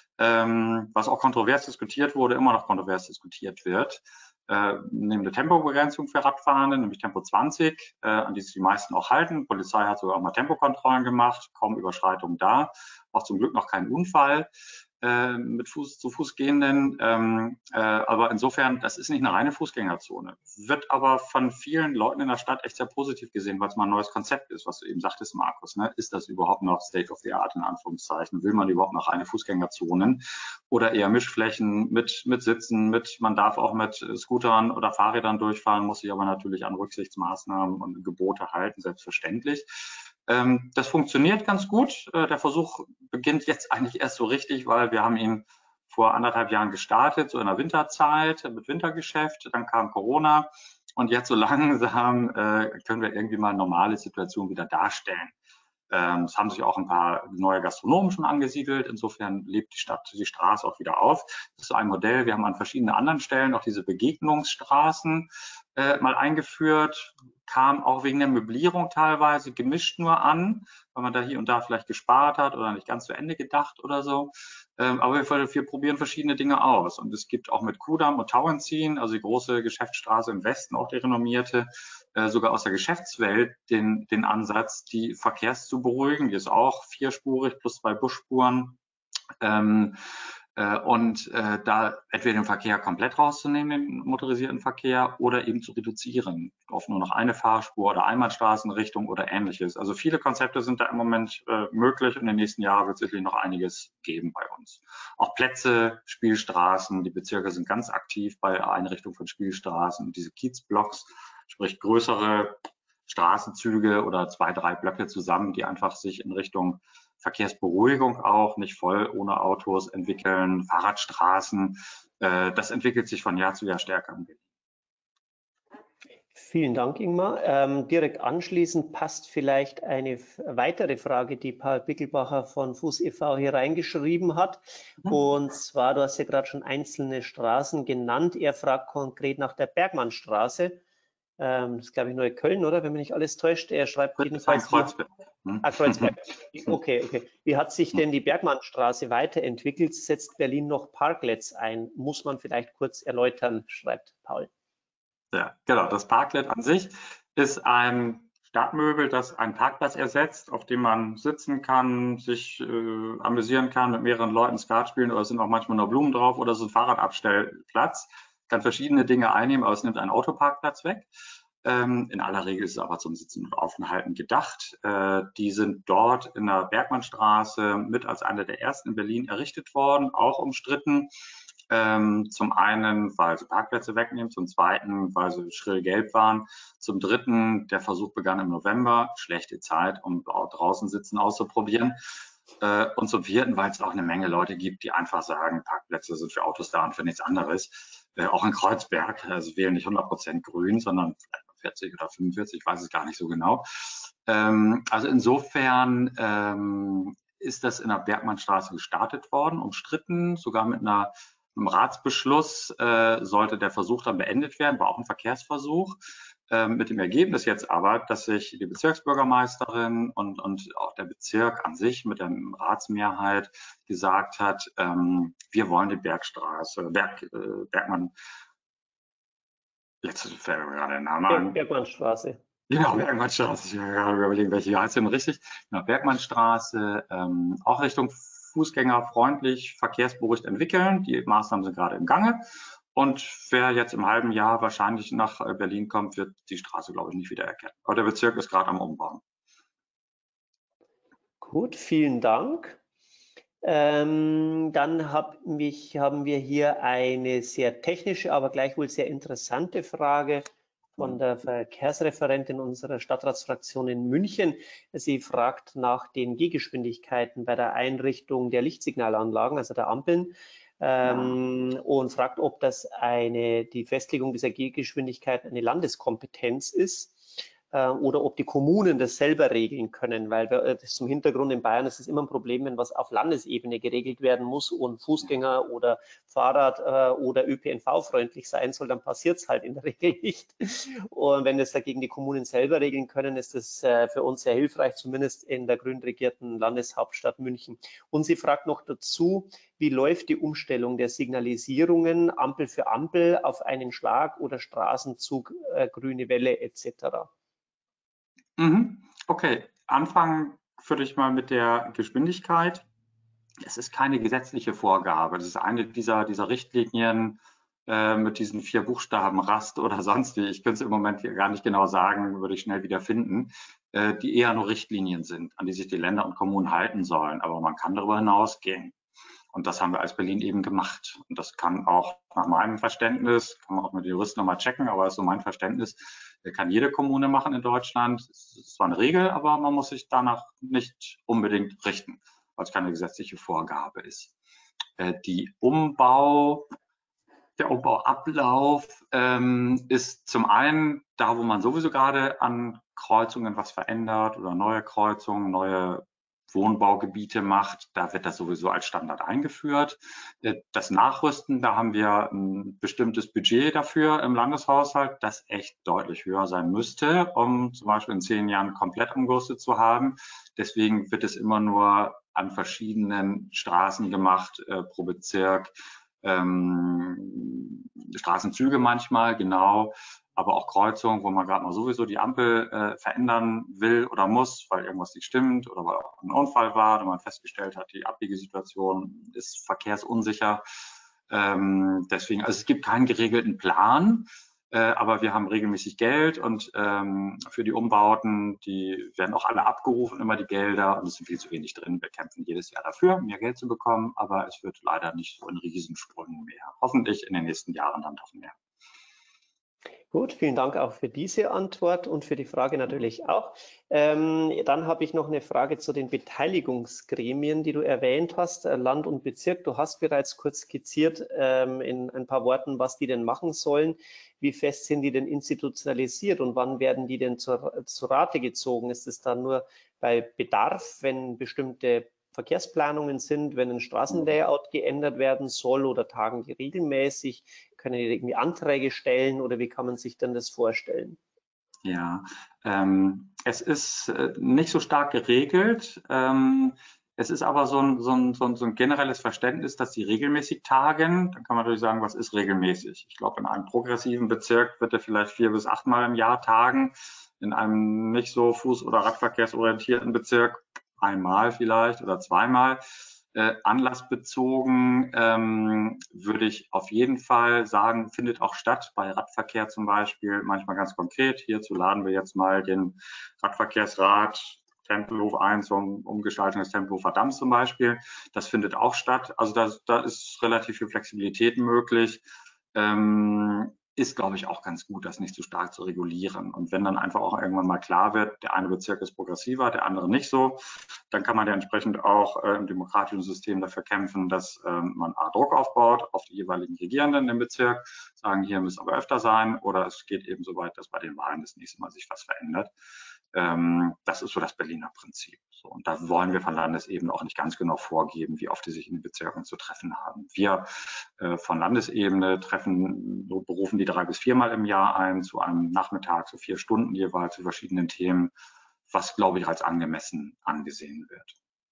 ähm, was auch kontrovers diskutiert wurde, immer noch kontrovers diskutiert wird. Äh, nehmen eine Tempobegrenzung für Radfahrende, nämlich Tempo zwanzig, äh, an die sich die meisten auch halten. Die Polizei hat sogar auch mal Tempokontrollen gemacht, kaum Überschreitungen da, auch zum Glück noch kein Unfall äh, mit Fuß zu Fuß gehenden. Ähm, äh, aber insofern, das ist nicht eine reine Fußgängerzone. Wird aber von vielen Leuten in der Stadt echt sehr positiv gesehen, weil es mal ein neues Konzept ist, was du eben sagtest, Markus. Ne? Ist das überhaupt noch State of the Art in Anführungszeichen? Will man überhaupt noch reine Fußgängerzonen oder eher Mischflächen mit, mit Sitzen, mit, man darf auch mit Scootern oder Fahrrädern durchfahren, muss sich aber natürlich an Rücksichtsmaßnahmen und Gebote halten, selbstverständlich. Ähm, das funktioniert ganz gut. Äh, der Versuch beginnt jetzt eigentlich erst so richtig, weil wir haben ihn vor anderthalb Jahren gestartet, so in der Winterzeit mit Wintergeschäft. Dann kam Corona und jetzt so langsam äh, können wir irgendwie mal eine normale Situation wieder darstellen. Ähm, es haben sich auch ein paar neue Gastronomen schon angesiedelt. Insofern lebt die Stadt, die Straße auch wieder auf. Das ist so ein Modell. Wir haben an verschiedenen anderen Stellen auch diese Begegnungsstraßen äh, mal eingeführt. Kam auch wegen der Möblierung teilweise gemischt nur an, weil man da hier und da vielleicht gespart hat oder nicht ganz zu Ende gedacht oder so. Ähm, aber wir, wir probieren verschiedene Dinge aus. Und es gibt auch mit Kudamm und Tauentziehen, also die große Geschäftsstraße im Westen, auch die renommierte, äh, sogar aus der Geschäftswelt, den, den Ansatz, die Verkehrs zu beruhigen. Die ist auch vierspurig plus zwei Busspuren. Ähm, äh, und äh, da entweder den Verkehr komplett rauszunehmen, den motorisierten Verkehr, oder eben zu reduzieren auf nur noch eine Fahrspur oder Einbahnstraßenrichtung oder ähnliches. Also viele Konzepte sind da im Moment äh, möglich und in den nächsten Jahren wird es sicherlich noch einiges geben bei uns. Auch Plätze, Spielstraßen, die Bezirke sind ganz aktiv bei Einrichtung von Spielstraßen und diese Kiezblocks, sprich größere Straßenzüge oder zwei, drei Blöcke zusammen, die einfach sich in Richtung Verkehrsberuhigung auch, nicht voll ohne Autos entwickeln, Fahrradstraßen. Äh, das entwickelt sich von Jahr zu Jahr stärker. Vielen Dank, Ingmar. Ähm, direkt anschließend passt vielleicht eine weitere Frage, die Paul Bickelbacher von Fuß e V hier reingeschrieben hat. Und zwar, du hast ja gerade schon einzelne Straßen genannt. Er fragt konkret nach der Bergmannstraße. Ähm, das ist, glaube ich, Neukölln, oder? Wenn mich nicht alles täuscht. Er schreibt jedenfalls... Kreuzberg. Hm? Ah, Kreuzberg. Okay, okay. Wie hat sich denn die Bergmannstraße weiterentwickelt? Setzt Berlin noch Parklets ein? Muss man vielleicht kurz erläutern, schreibt Paul. Ja, genau. Das Parklet an sich ist ein Stadtmöbel, das einen Parkplatz ersetzt, auf dem man sitzen kann, sich äh, amüsieren kann, mit mehreren Leuten Skat spielen, oder es sind auch manchmal nur Blumen drauf, oder es ist ein Fahrradabstellplatz. Kann verschiedene Dinge einnehmen, aber es nimmt einen Autoparkplatz weg. Ähm, in aller Regel ist es aber zum Sitzen und Aufhalten gedacht. Äh, die sind dort in der Bergmannstraße mit als eine der ersten in Berlin errichtet worden, auch umstritten. Ähm, zum einen, weil sie Parkplätze wegnehmen, zum zweiten, weil sie schrill gelb waren, zum dritten, der Versuch begann im November, schlechte Zeit, um draußen sitzen auszuprobieren, äh, und zum vierten, weil es auch eine Menge Leute gibt, die einfach sagen, Parkplätze sind für Autos da und für nichts anderes. Äh, auch in Kreuzberg, also wählen nicht hundert Prozent grün, sondern vielleicht vierzig oder fünfundvierzig, ich weiß es gar nicht so genau. Ähm, also insofern ähm, ist das in der Bergmannstraße gestartet worden, umstritten, sogar mit einer im Ratsbeschluss äh, sollte der Versuch dann beendet werden, war auch ein Verkehrsversuch. Äh, mit dem Ergebnis jetzt aber, dass sich die Bezirksbürgermeisterin und, und auch der Bezirk an sich mit der Ratsmehrheit gesagt hat, ähm, wir wollen die Bergstraße, Berg, äh, Bergmann, jetzt fällt mir gerade der Name an. Bergmannstraße. Genau, Bergmannstraße. Ich will gerade überlegen, welche heißt denn richtig? Genau, Bergmannstraße, ähm, auch Richtung fußgängerfreundlich, verkehrsberuhigt entwickeln. Die Maßnahmen sind gerade im Gange. Und wer jetzt im halben Jahr wahrscheinlich nach Berlin kommt, wird die Straße, glaube ich, nicht wiedererkennen. Aber der Bezirk ist gerade am Umbauen. Gut, vielen Dank. Ähm, dann hab mich, haben wir hier eine sehr technische, aber gleichwohl sehr interessante Frage von der Verkehrsreferentin unserer Stadtratsfraktion in München. Sie fragt nach den Gehgeschwindigkeiten bei der Einrichtung der Lichtsignalanlagen, also der Ampeln, ähm, ja. und fragt, ob das eine, die Festlegung dieser Gehgeschwindigkeit eine Landeskompetenz ist oder ob die Kommunen das selber regeln können, weil das zum Hintergrund in Bayern ist es immer ein Problem, wenn was auf Landesebene geregelt werden muss und Fußgänger oder Fahrrad äh, oder Ö P N V-freundlich sein soll, dann passiert es halt in der Regel nicht. Und wenn das dagegen die Kommunen selber regeln können, ist das äh, für uns sehr hilfreich, zumindest in der grün regierten Landeshauptstadt München. Und sie fragt noch dazu, wie läuft die Umstellung der Signalisierungen Ampel für Ampel auf einen Schlag oder Straßenzug, äh, grüne Welle et cetera? Okay, anfangen würde ich mal mit der Geschwindigkeit. Es ist keine gesetzliche Vorgabe. Das ist eine dieser, dieser Richtlinien äh, mit diesen vier Buchstaben Rast oder sonst wie. Ich könnte es im Moment gar nicht genau sagen, würde ich schnell wieder finden, äh, die eher nur Richtlinien sind, an die sich die Länder und Kommunen halten sollen. Aber man kann darüber hinausgehen. Und das haben wir als Berlin eben gemacht. Und das kann auch nach meinem Verständnis, kann man auch mit den Juristen nochmal checken, aber das ist so mein Verständnis, kann jede Kommune machen in Deutschland. Es ist zwar eine Regel, aber man muss sich danach nicht unbedingt richten, weil es keine gesetzliche Vorgabe ist. Die Umbau, der Umbauablauf ähm, ist zum einen da, wo man sowieso gerade an Kreuzungen was verändert oder neue Kreuzungen, neue Wohnbaugebiete macht, da wird das sowieso als Standard eingeführt. Das Nachrüsten, da haben wir ein bestimmtes Budget dafür im Landeshaushalt, das echt deutlich höher sein müsste, um zum Beispiel in zehn Jahren komplett umgerüstet zu haben. Deswegen wird es immer nur an verschiedenen Straßen gemacht, äh, pro Bezirk, ähm, Straßenzüge manchmal, genau, aber auch Kreuzungen, wo man gerade mal sowieso die Ampel äh, verändern will oder muss, weil irgendwas nicht stimmt oder weil auch ein Unfall war und man festgestellt hat, die Abbiegesituation ist verkehrsunsicher. Ähm, deswegen, also es gibt keinen geregelten Plan, äh, aber wir haben regelmäßig Geld und ähm, für die Umbauten, die werden auch alle abgerufen, immer die Gelder, und es sind viel zu wenig drin. Wir kämpfen jedes Jahr dafür, mehr Geld zu bekommen, aber es wird leider nicht so in Riesensprüngen mehr. Hoffentlich in den nächsten Jahren dann doch mehr. Gut, vielen Dank auch für diese Antwort und für die Frage natürlich auch. Ähm, dann habe ich noch eine Frage zu den Beteiligungsgremien, die du erwähnt hast, Land und Bezirk. Du hast bereits kurz skizziert ähm, in ein paar Worten, was die denn machen sollen. Wie fest sind die denn institutionalisiert und wann werden die denn zur, zur Rate gezogen? Ist es dann nur bei Bedarf, wenn bestimmte Verkehrsplanungen sind, wenn ein Straßenlayout geändert werden soll, oder tagen die regelmäßig? Können die irgendwie Anträge stellen oder wie kann man sich denn das vorstellen? Ja, ähm, es ist äh, nicht so stark geregelt. Ähm, es ist aber so ein, so, ein, so, ein, so ein generelles Verständnis, dass sie regelmäßig tagen. Dann kann man natürlich sagen, was ist regelmäßig? Ich glaube, in einem progressiven Bezirk wird er vielleicht vier bis achtmal im Jahr tagen. In einem nicht so fuß- oder radverkehrsorientierten Bezirk einmal vielleicht oder zweimal. Äh, anlassbezogen ähm, würde ich auf jeden Fall sagen, findet auch statt, bei Radverkehr zum Beispiel, manchmal ganz konkret. Hierzu laden wir jetzt mal den Radverkehrsrat Tempelhof ein zur Umgestaltung des Tempelhofer Damms zum Beispiel. Das findet auch statt. Also da, da ist relativ viel Flexibilität möglich. Ähm, ist, glaube ich, auch ganz gut, das nicht zu stark zu regulieren. Und wenn dann einfach auch irgendwann mal klar wird, der eine Bezirk ist progressiver, der andere nicht so, dann kann man ja entsprechend auch äh, im demokratischen System dafür kämpfen, dass ähm, man A, Druck aufbaut auf die jeweiligen Regierenden im Bezirk, sagen, hier müssen aber öfter sein, oder es geht eben so weit, dass bei den Wahlen das nächste Mal sich was verändert. Ähm, das ist so das Berliner Prinzip. So, und da wollen wir von Landesebene auch nicht ganz genau vorgeben, wie oft die sich in den Bezirken zu treffen haben. Wir äh, von Landesebene treffen, so berufen die drei bis viermal im Jahr ein, zu einem Nachmittag, so vier Stunden jeweils zu verschiedenen Themen, was, glaube ich, als angemessen angesehen wird.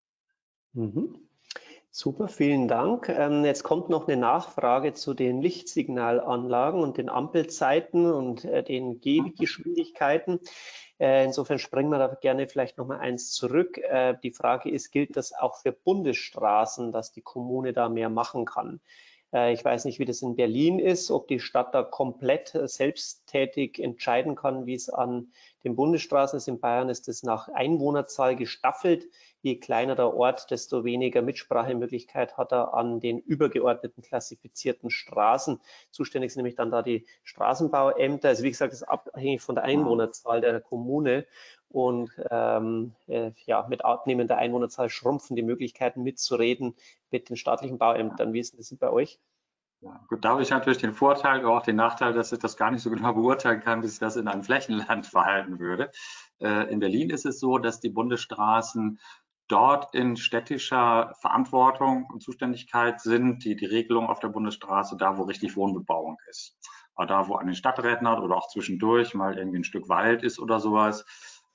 Mhm. Super, vielen Dank. Ähm, jetzt kommt noch eine Nachfrage zu den Lichtsignalanlagen und den Ampelzeiten und äh, den Gehgeschwindigkeiten. Äh, insofern springen wir da gerne vielleicht noch mal eins zurück. Äh, die Frage ist, gilt das auch für Bundesstraßen, dass die Kommune da mehr machen kann? Äh, ich weiß nicht, wie das in Berlin ist, ob die Stadt da komplett äh, selbsttätig entscheiden kann, wie es an den Bundesstraßen ist. In Bayern ist es nach Einwohnerzahl gestaffelt. je kleiner der Ort, desto weniger Mitsprachemöglichkeit hat er an den übergeordneten klassifizierten Straßen. Zuständig sind nämlich dann da die Straßenbauämter. Also wie gesagt, das ist abhängig von der Einwohnerzahl der Kommune. Und ähm, äh, ja, mit abnehmender Einwohnerzahl schrumpfen die Möglichkeiten mitzureden mit den staatlichen Bauämtern. Wie ist denn das bei euch? Ja, gut, da habe ich natürlich den Vorteil, aber auch den Nachteil, dass ich das gar nicht so genau beurteilen kann, wie sich das in einem Flächenland verhalten würde. Äh, in Berlin ist es so, dass die Bundesstraßen dort in städtischer Verantwortung und Zuständigkeit sind, die, die Regelung auf der Bundesstraße, da wo richtig Wohnbebauung ist. Aber da, wo an den Stadträten hat oder auch zwischendurch mal irgendwie ein Stück Wald ist oder sowas,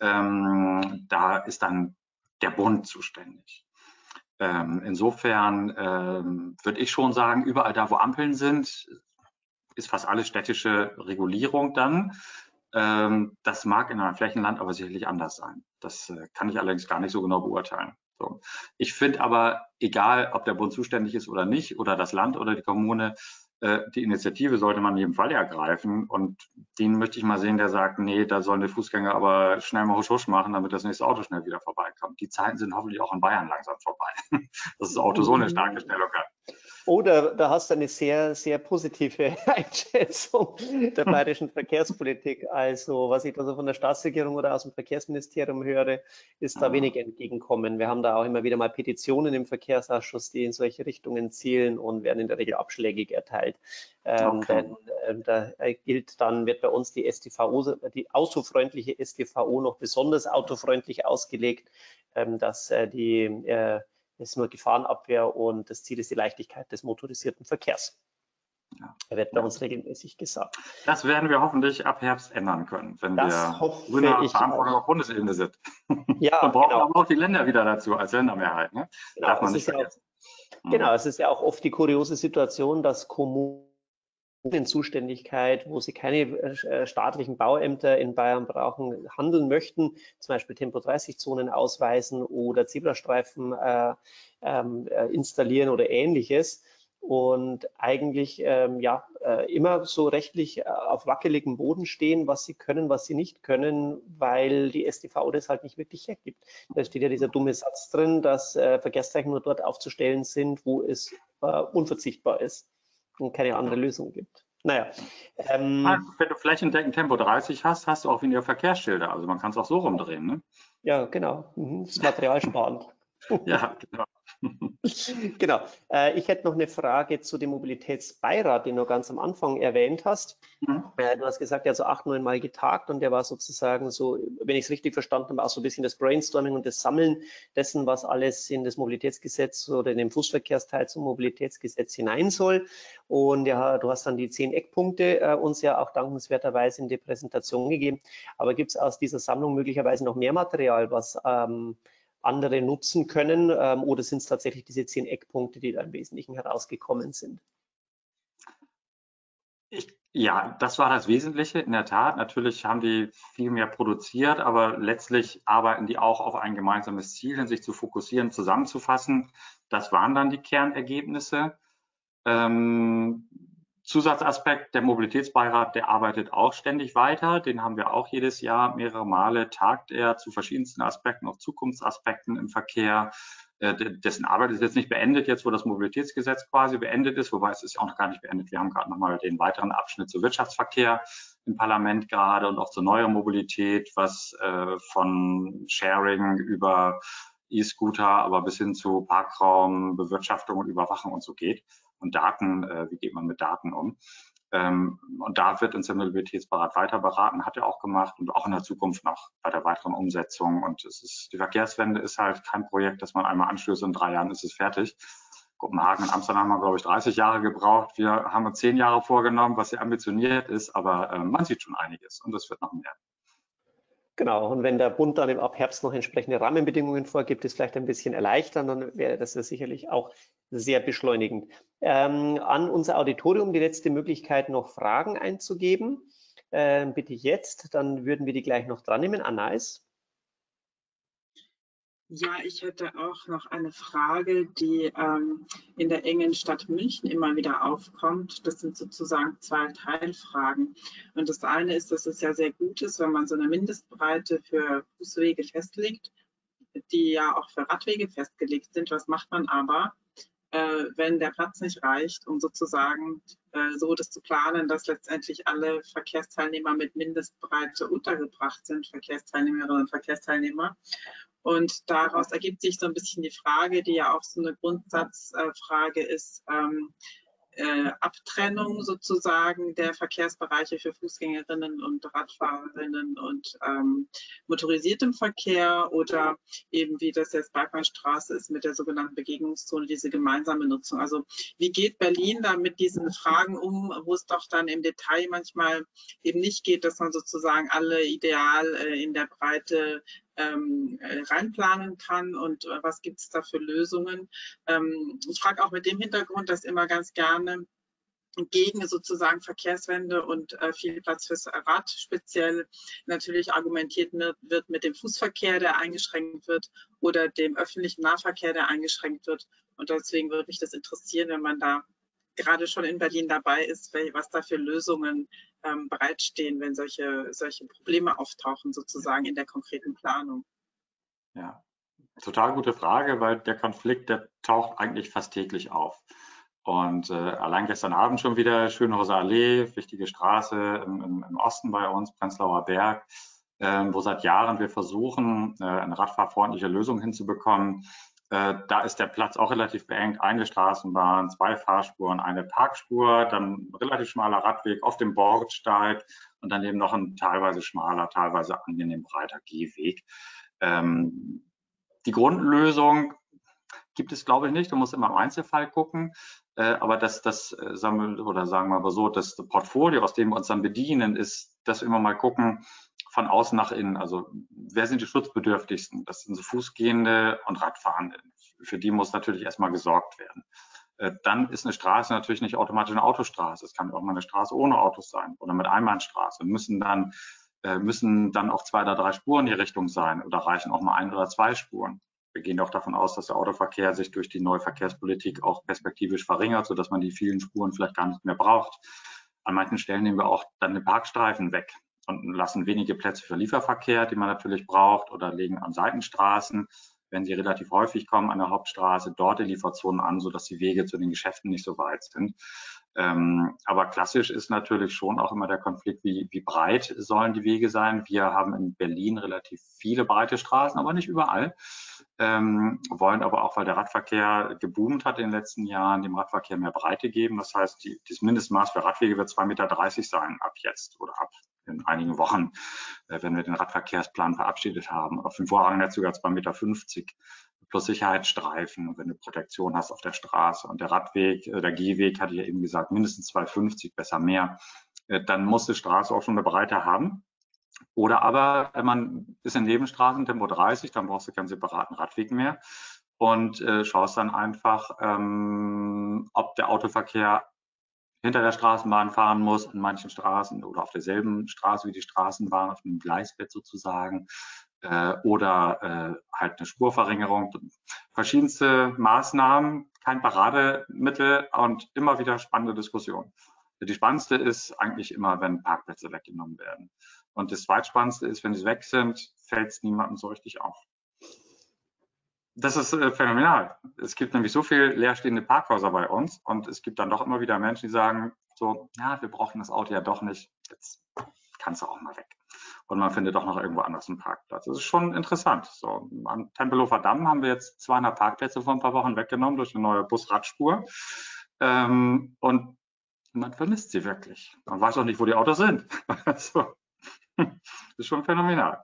ähm, da ist dann der Bund zuständig. Ähm, insofern ähm, würde ich schon sagen, überall da, wo Ampeln sind, ist fast alles städtische Regulierung dann. Ähm, das mag in einem Flächenland aber sicherlich anders sein. Das äh, kann ich allerdings gar nicht so genau beurteilen. So. Ich finde aber, egal ob der Bund zuständig ist oder nicht, oder das Land oder die Kommune, äh, die Initiative sollte man in jedem Fall ergreifen. Und den möchte ich mal sehen, der sagt, nee, da sollen die Fußgänger aber schnell mal husch husch machen, damit das nächste Auto schnell wieder vorbeikommt. Die Zeiten sind hoffentlich auch in Bayern langsam vorbei, dass das Auto so eine starke Stellung hat. Oder da hast du eine sehr, sehr positive Einschätzung der bayerischen Verkehrspolitik. Also, was ich da so von der Staatsregierung oder aus dem Verkehrsministerium höre, ist da wenig Entgegenkommen. Wir haben da auch immer wieder mal Petitionen im Verkehrsausschuss, die in solche Richtungen zielen und werden in der Regel abschlägig erteilt. Ähm, Okay. denn äh, da gilt dann, wird bei uns die S T V O, die autofreundliche S T V O noch besonders autofreundlich ausgelegt, ähm, dass äh, die äh, ist nur Gefahrenabwehr und das Ziel ist die Leichtigkeit des motorisierten Verkehrs. Ja. Da wird bei uns regelmäßig gesagt. Das werden wir hoffentlich ab Herbst ändern können, wenn das wir hoffe grüner ich Verantwortung auch. auf Bundesebene sind. Ja, Dann brauchen genau. wir aber auch die Länder wieder dazu als Ländermehrheit. Ne? Genau, Darf man es nicht ist ja vergessen. auch, genau, es ist ja auch oft die kuriose Situation, dass Kommunen in Zuständigkeit, wo sie keine äh, staatlichen Bauämter in Bayern brauchen, handeln möchten, zum Beispiel Tempo dreißig Zonen ausweisen oder Zebrastreifen äh, äh, installieren oder ähnliches. Und eigentlich ähm, ja äh, immer so rechtlich äh, auf wackeligem Boden stehen, was sie können, was sie nicht können, weil die S T V O das halt nicht wirklich hergibt. Da steht ja dieser dumme Satz drin, dass äh, Verkehrszeichen nur dort aufzustellen sind, wo es äh, unverzichtbar ist und keine andere Lösung gibt. Naja. Ähm, Wenn du flächendeckend Tempo dreißig hast, hast du auch weniger Verkehrsschilder. Also man kann es auch so rumdrehen. Ne? Ja, genau. Das ist materialsparend. Ja, genau. Genau. Äh, ich hätte noch eine Frage zu dem Mobilitätsbeirat, den du ganz am Anfang erwähnt hast. Mhm. Äh, du hast gesagt, er hat so acht, neun Mal getagt und der war sozusagen so, wenn ich es richtig verstanden habe, auch so ein bisschen das Brainstorming und das Sammeln dessen, was alles in das Mobilitätsgesetz oder in den Fußverkehrsteil zum Mobilitätsgesetz hinein soll. Und ja, du hast dann die zehn Eckpunkte äh, uns ja auch dankenswerterweise in die Präsentation gegeben. Aber gibt es aus dieser Sammlung möglicherweise noch mehr Material, was ähm, andere nutzen können, ähm, oder sind es tatsächlich diese zehn Eckpunkte, die da im Wesentlichen herausgekommen sind? Ich, ja, das war das Wesentliche, in der Tat. Natürlich haben die viel mehr produziert, aber letztlich arbeiten die auch auf ein gemeinsames Ziel, sich zu fokussieren, zusammenzufassen. Das waren dann die Kernergebnisse. Ähm, Zusatzaspekt, der Mobilitätsbeirat, der arbeitet auch ständig weiter. Den haben wir auch jedes Jahr mehrere Male, tagt er zu verschiedensten Aspekten, auch Zukunftsaspekten im Verkehr. Äh, dessen Arbeit ist jetzt nicht beendet, jetzt wo das Mobilitätsgesetz quasi beendet ist, wobei es ist ja auch noch gar nicht beendet. Wir haben gerade nochmal den weiteren Abschnitt zu Wirtschaftsverkehr im Parlament gerade und auch zur neuen Mobilität, was äh, von Sharing über E-Scooter, aber bis hin zu Parkraum, Bewirtschaftung und Überwachung und so geht. Und Daten, äh, wie geht man mit Daten um? Ähm, und da wird uns der Mobilitätsbeirat weiter beraten, hat er auch gemacht und auch in der Zukunft noch bei der weiteren Umsetzung. Und es ist, die Verkehrswende ist halt kein Projekt, das man einmal anstößt und in drei Jahren ist es fertig. Kopenhagen und Amsterdam haben, glaube ich, dreißig Jahre gebraucht. Wir haben uns zehn Jahre vorgenommen, was sehr ambitioniert ist, aber äh, man sieht schon einiges und es wird noch mehr. Genau, und wenn der Bund dann ab Herbst noch entsprechende Rahmenbedingungen vorgibt, ist vielleicht ein bisschen erleichtern, dann wäre das ja sicherlich auch sehr beschleunigend. Ähm, an unser Auditorium die letzte Möglichkeit, noch Fragen einzugeben. Ähm, bitte jetzt, dann würden wir die gleich noch dran nehmen. Anais? Ja, ich hätte auch noch eine Frage, die ähm, in der engen Stadt München immer wieder aufkommt. Das sind sozusagen zwei Teilfragen. Und das eine ist, dass es ja sehr gut ist, wenn man so eine Mindestbreite für Fußwege festlegt. die ja auch für Radwege festgelegt sind. Was macht man aber, äh, wenn der Platz nicht reicht, um sozusagen äh, so das zu planen, dass letztendlich alle Verkehrsteilnehmer mit Mindestbreite untergebracht sind, Verkehrsteilnehmerinnen und Verkehrsteilnehmer. Und daraus ergibt sich so ein bisschen die Frage, die ja auch so eine Grundsatzfrage ist, ähm, Äh, Abtrennung sozusagen der Verkehrsbereiche für Fußgängerinnen und Radfahrerinnen und ähm, motorisiertem Verkehr oder eben wie das jetzt Bergmannstraße ist mit der sogenannten Begegnungszone, diese gemeinsame Nutzung. Also wie geht Berlin da mit diesen Fragen um, wo es doch dann im Detail manchmal eben nicht geht, dass man sozusagen alle ideal äh, in der Breite ähm, reinplanen kann und äh, was gibt es da für Lösungen? Ähm, ich frage auch mit dem Hintergrund, dass immer ganz gerne gegen sozusagen Verkehrswende und äh, viel Platz fürs Rad speziell natürlich argumentiert wird mit dem Fußverkehr, der eingeschränkt wird oder dem öffentlichen Nahverkehr, der eingeschränkt wird. Und deswegen würde mich das interessieren, wenn man da gerade schon in Berlin dabei ist, was da für Lösungen ähm, bereitstehen, wenn solche, solche Probleme auftauchen, sozusagen in der konkreten Planung. Ja, total gute Frage, weil der Konflikt, der taucht eigentlich fast täglich auf. Und äh, allein gestern Abend schon wieder Schönhauser Allee, wichtige Straße im, im, im Osten bei uns, Prenzlauer Berg, äh, wo seit Jahren wir versuchen, äh, eine radfahrfreundliche Lösung hinzubekommen. Äh, da ist der Platz auch relativ beengt. Eine Straßenbahn, zwei Fahrspuren, eine Parkspur, dann relativ schmaler Radweg auf dem Bordsteig und dann eben noch ein teilweise schmaler, teilweise angenehm breiter Gehweg. Ähm, die Grundlösung gibt es, glaube ich, nicht. Du musst immer im Einzelfall gucken. Äh, aber das, das äh, sagen wir, oder sagen wir mal so, das Portfolio, aus dem wir uns dann bedienen, ist, dass wir immer mal gucken, von außen nach innen. Also wer sind die Schutzbedürftigsten? Das sind so Fußgehende und Radfahrende. Für die muss natürlich erstmal gesorgt werden. Äh, dann ist eine Straße natürlich nicht automatisch eine Autostraße. Es kann auch mal eine Straße ohne Autos sein oder mit Einbahnstraße. Müssen dann, äh, müssen dann auch zwei oder drei Spuren in die Richtung sein oder reichen auch mal ein oder zwei Spuren. Wir gehen auch davon aus, dass der Autoverkehr sich durch die neue Verkehrspolitik auch perspektivisch verringert, sodass man die vielen Spuren vielleicht gar nicht mehr braucht. An manchen Stellen nehmen wir auch dann den Parkstreifen weg und lassen wenige Plätze für Lieferverkehr, die man natürlich braucht, oder legen an Seitenstraßen, wenn sie relativ häufig kommen, an der Hauptstraße, dort die Lieferzonen an, sodass die Wege zu den Geschäften nicht so weit sind. Ähm, aber klassisch ist natürlich schon auch immer der Konflikt, wie, wie breit sollen die Wege sein. Wir haben in Berlin relativ viele breite Straßen, aber nicht überall. Ähm, wollen aber auch, weil der Radverkehr geboomt hat in den letzten Jahren, dem Radverkehr mehr Breite geben. Das heißt, die, das Mindestmaß für Radwege wird zwei Meter dreißig sein ab jetzt oder ab in einigen Wochen, äh, wenn wir den Radverkehrsplan verabschiedet haben. Auf dem Vorrangnetz sogar zwei Meter fünfzig plus Sicherheitsstreifen, wenn du Protektion hast auf der Straße. Und der Radweg, äh, der Gehweg, hatte ich ja eben gesagt, mindestens zwei Meter fünfzig, besser mehr. Äh, dann muss die Straße auch schon eine Breite haben. Oder aber, wenn man ist in Nebenstraßen, Tempo dreißig, dann brauchst du keinen separaten Radweg mehr und äh, schaust dann einfach, ähm, ob der Autoverkehr hinter der Straßenbahn fahren muss, an manchen Straßen oder auf derselben Straße wie die Straßenbahn, auf einem Gleisbett sozusagen, äh, oder äh, halt eine Spurverringerung. Verschiedenste Maßnahmen, kein Parademittel und immer wieder spannende Diskussionen. Die spannendste ist eigentlich immer, wenn Parkplätze weggenommen werden. Und das zweitspannendste ist, wenn sie weg sind, fällt es niemandem so richtig auf. Das ist äh, phänomenal. Es gibt nämlich so viel leerstehende Parkhäuser bei uns und es gibt dann doch immer wieder Menschen, die sagen so, ja, wir brauchen das Auto ja doch nicht, jetzt kannst du auch mal weg. Und man findet doch noch irgendwo anders einen Parkplatz. Das ist schon interessant. So, am Tempelhofer Damm haben wir jetzt zweihundert Parkplätze vor ein paar Wochen weggenommen durch eine neue Busradspur. Ähm, und man vermisst sie wirklich. Man weiß auch nicht, wo die Autos sind. Also, das ist schon phänomenal.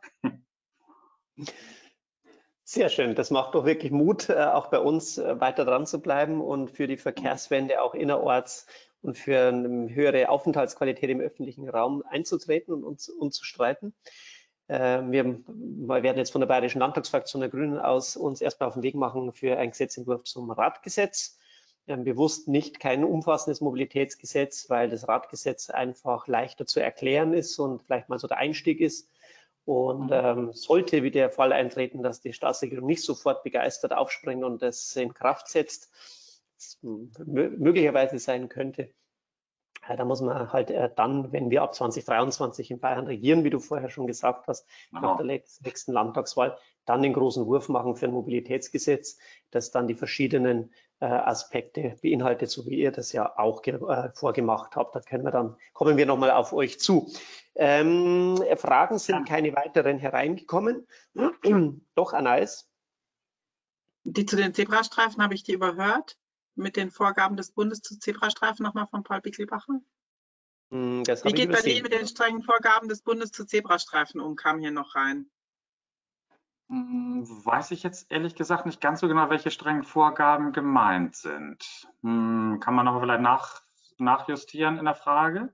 Sehr schön, das macht doch wirklich Mut, äh, auch bei uns äh, weiter dran zu bleiben und für die Verkehrswende auch innerorts und für eine höhere Aufenthaltsqualität im öffentlichen Raum einzutreten und uns und zu streiten. Äh, wir, wir werden jetzt von der Bayerischen Landtagsfraktion der Grünen aus uns erstmal auf den Weg machen für einen Gesetzentwurf zum Radgesetz. Ähm, bewusst nicht kein umfassendes Mobilitätsgesetz, weil das Radgesetz einfach leichter zu erklären ist und vielleicht mal so der Einstieg ist. Und ähm, sollte wieder der Fall eintreten, dass die Staatsregierung nicht sofort begeistert aufspringt und das in Kraft setzt, was möglicherweise sein könnte, Da muss man halt äh, dann, wenn wir ab zwanzig dreiundzwanzig in Bayern regieren, wie du vorher schon gesagt hast, nach der nächsten Landtagswahl, dann den großen Wurf machen für ein Mobilitätsgesetz, das dann die verschiedenen äh, Aspekte beinhaltet, so wie ihr das ja auch äh, vorgemacht habt. Da können wir dann, kommen wir nochmal auf euch zu. Ähm, Fragen sind keine weiteren hereingekommen. Doch, Anais? Die zu den Zebrastreifen habe ich die überhört. Mit den Vorgaben des Bundes zu Zebrastreifen nochmal von Paul Bickelbacher. Das Wie geht Berlin mit den strengen Vorgaben des Bundes zu Zebrastreifen um? Kam hier noch rein. Weiß ich jetzt ehrlich gesagt nicht ganz so genau, welche strengen Vorgaben gemeint sind. Hm, kann man noch vielleicht nach, nachjustieren in der Frage?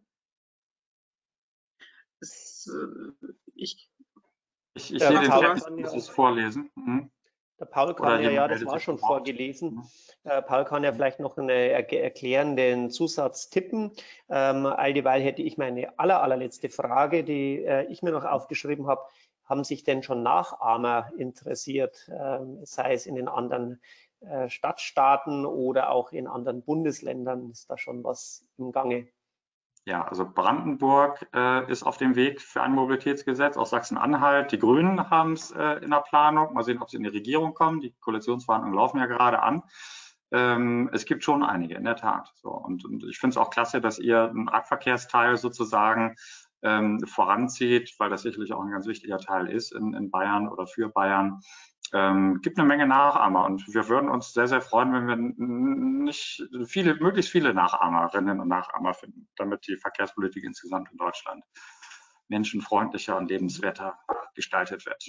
Das, ich ich, ich sehe den Text, ich muss es vorlesen. Hm. Der Paul kann ja, ja, das war schon vorgelesen. Äh, Paul kann ja vielleicht noch einen erklärenden Zusatz tippen. Ähm, all dieweil hätte ich meine aller, allerletzte Frage, die äh, ich mir noch aufgeschrieben habe. Haben sich denn schon Nachahmer interessiert, ähm, sei es in den anderen äh, Stadtstaaten oder auch in anderen Bundesländern? Ist da schon was im Gange? Ja, also Brandenburg äh, ist auf dem Weg für ein Mobilitätsgesetz, auch Sachsen-Anhalt. Die Grünen haben es äh, in der Planung. Mal sehen, ob sie in die Regierung kommen. Die Koalitionsverhandlungen laufen ja gerade an. Ähm, es gibt schon einige, in der Tat. So, und, und ich finde es auch klasse, dass ihr einen Radverkehrsteil sozusagen ähm, voranzieht, weil das sicherlich auch ein ganz wichtiger Teil ist in, in Bayern oder für Bayern. Ähm, gibt eine Menge Nachahmer und wir würden uns sehr, sehr freuen, wenn wir nicht viele, möglichst viele Nachahmerinnen und Nachahmer finden, damit die Verkehrspolitik insgesamt in Deutschland menschenfreundlicher und lebenswerter gestaltet wird.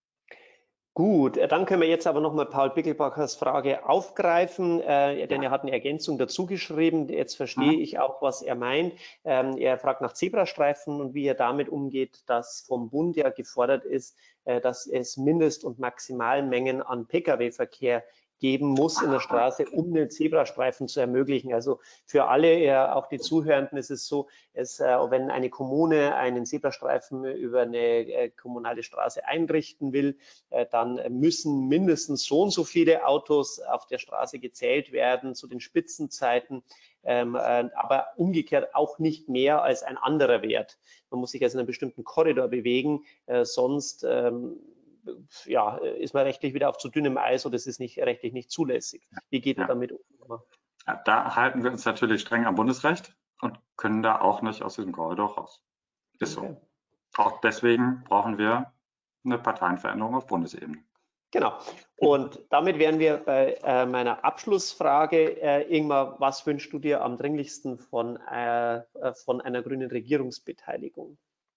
Gut, dann können wir jetzt aber nochmal Paul Bickelbachers Frage aufgreifen, äh, denn ja. Er hat eine Ergänzung dazu geschrieben. Jetzt verstehe mhm. ich auch, was er meint. Ähm, er fragt nach Zebrastreifen und wie er damit umgeht, dass vom Bund ja gefordert ist, äh, dass es Mindest- und Maximalmengen an Pkw-Verkehr geben muss in der Straße, um den Zebrastreifen zu ermöglichen. Also für alle, ja, auch die Zuhörenden, ist es so, es, äh, wenn eine Kommune einen Zebrastreifen über eine äh, kommunale Straße einrichten will, äh, dann müssen mindestens so und so viele Autos auf der Straße gezählt werden zu den Spitzenzeiten, ähm, äh, aber umgekehrt auch nicht mehr als ein anderer Wert. Man muss sich also in einem bestimmten Korridor bewegen, äh, sonst ähm, ja, ist man rechtlich wieder auf zu dünnem Eis oder es ist nicht rechtlich nicht zulässig. Wie geht ja. ihr damit um? Ja, da halten wir uns natürlich streng am Bundesrecht und können da auch nicht aus diesem Korridor raus. Ist okay. So. Auch deswegen brauchen wir eine Parteienveränderung auf Bundesebene. Genau. Und damit wären wir bei äh, meiner Abschlussfrage. Äh, Ingmar, was wünschst du dir am dringlichsten von, äh, von einer grünen Regierungsbeteiligung?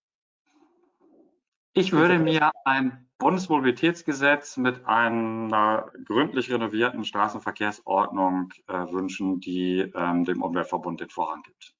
Ich würde mir ein Bundesmobilitätsgesetz mit einer gründlich renovierten Straßenverkehrsordnung äh, wünschen, die ähm, dem Umweltverbund den Vorrang gibt.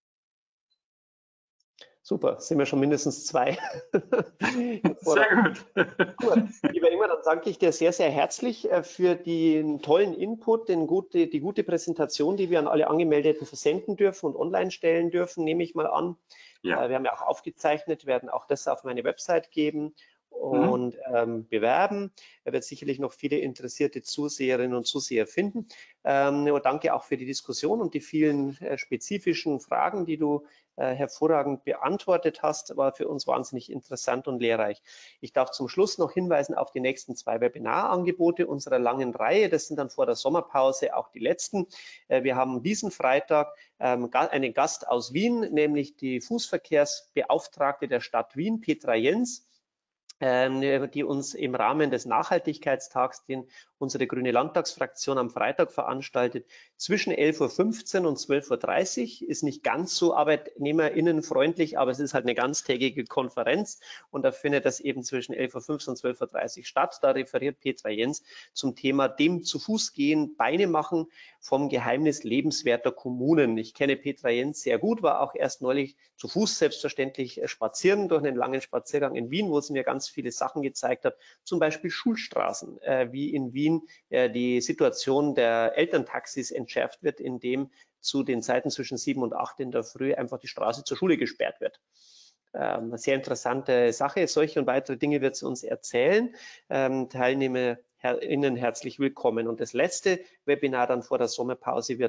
Super, sind wir schon mindestens zwei. Sehr gut. Gut. Lieber Ingmar, dann danke ich dir sehr, sehr herzlich für den tollen Input, den gute, die gute Präsentation, die wir an alle Angemeldeten versenden dürfen und online stellen dürfen, nehme ich mal an. Ja. Wir haben ja auch aufgezeichnet, werden auch das auf meine Website geben und mhm. ähm, bewerben. Er wird sicherlich noch viele interessierte Zuseherinnen und Zuseher finden. Ähm, danke auch für die Diskussion und die vielen äh, spezifischen Fragen, die du äh, hervorragend beantwortet hast. War für uns wahnsinnig interessant und lehrreich. Ich darf zum Schluss noch hinweisen auf die nächsten zwei Webinarangebote unserer langen Reihe. Das sind dann vor der Sommerpause auch die letzten. Äh, wir haben diesen Freitag ähm, einen Gast aus Wien, nämlich die Fußverkehrsbeauftragte der Stadt Wien, Petra Jens, die uns im Rahmen des Nachhaltigkeitstags, den unsere Grüne Landtagsfraktion am Freitag veranstaltet, zwischen elf Uhr fünfzehn und zwölf Uhr dreißig, ist nicht ganz so arbeitnehmerinnenfreundlich, aber es ist halt eine ganztägige Konferenz und da findet das eben zwischen elf Uhr fünfzehn und zwölf Uhr dreißig statt. Da referiert Petra Jens zum Thema dem zu Fuß gehen, Beine machen vom Geheimnis lebenswerter Kommunen. Ich kenne Petra Jens sehr gut, war auch erst neulich zu Fuß selbstverständlich spazieren durch einen langen Spaziergang in Wien, wo sie mir ganz viele Sachen gezeigt hat, zum Beispiel Schulstraßen, äh, wie in Wien äh, die Situation der Elterntaxis entschärft wird, indem zu den Zeiten zwischen sieben und acht in der Früh einfach die Straße zur Schule gesperrt wird. Ähm, eine sehr interessante Sache. Solche und weitere Dinge wird sie uns erzählen. Ähm, TeilnehmerInnen herzlich willkommen. Und das letzte Webinar dann vor der Sommerpause wird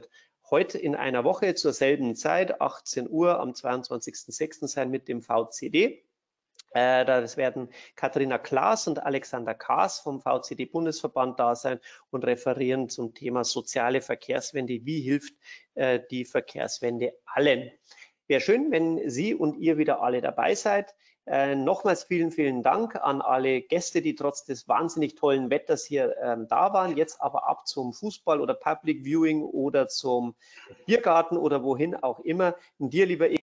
heute in einer Woche zur selben Zeit, achtzehn Uhr am zweiundzwanzigsten sechsten sein mit dem V C D. Äh, das werden Katharina Klaas und Alexander Kaas vom V C D-Bundesverband da sein und referieren zum Thema soziale Verkehrswende. Wie hilft äh, die Verkehrswende allen? Wäre schön, wenn Sie und ihr wieder alle dabei seid. Äh, nochmals vielen, vielen Dank an alle Gäste, die trotz des wahnsinnig tollen Wetters hier ähm, da waren. Jetzt aber ab zum Fußball oder Public Viewing oder zum Biergarten oder wohin auch immer. Und dir, lieber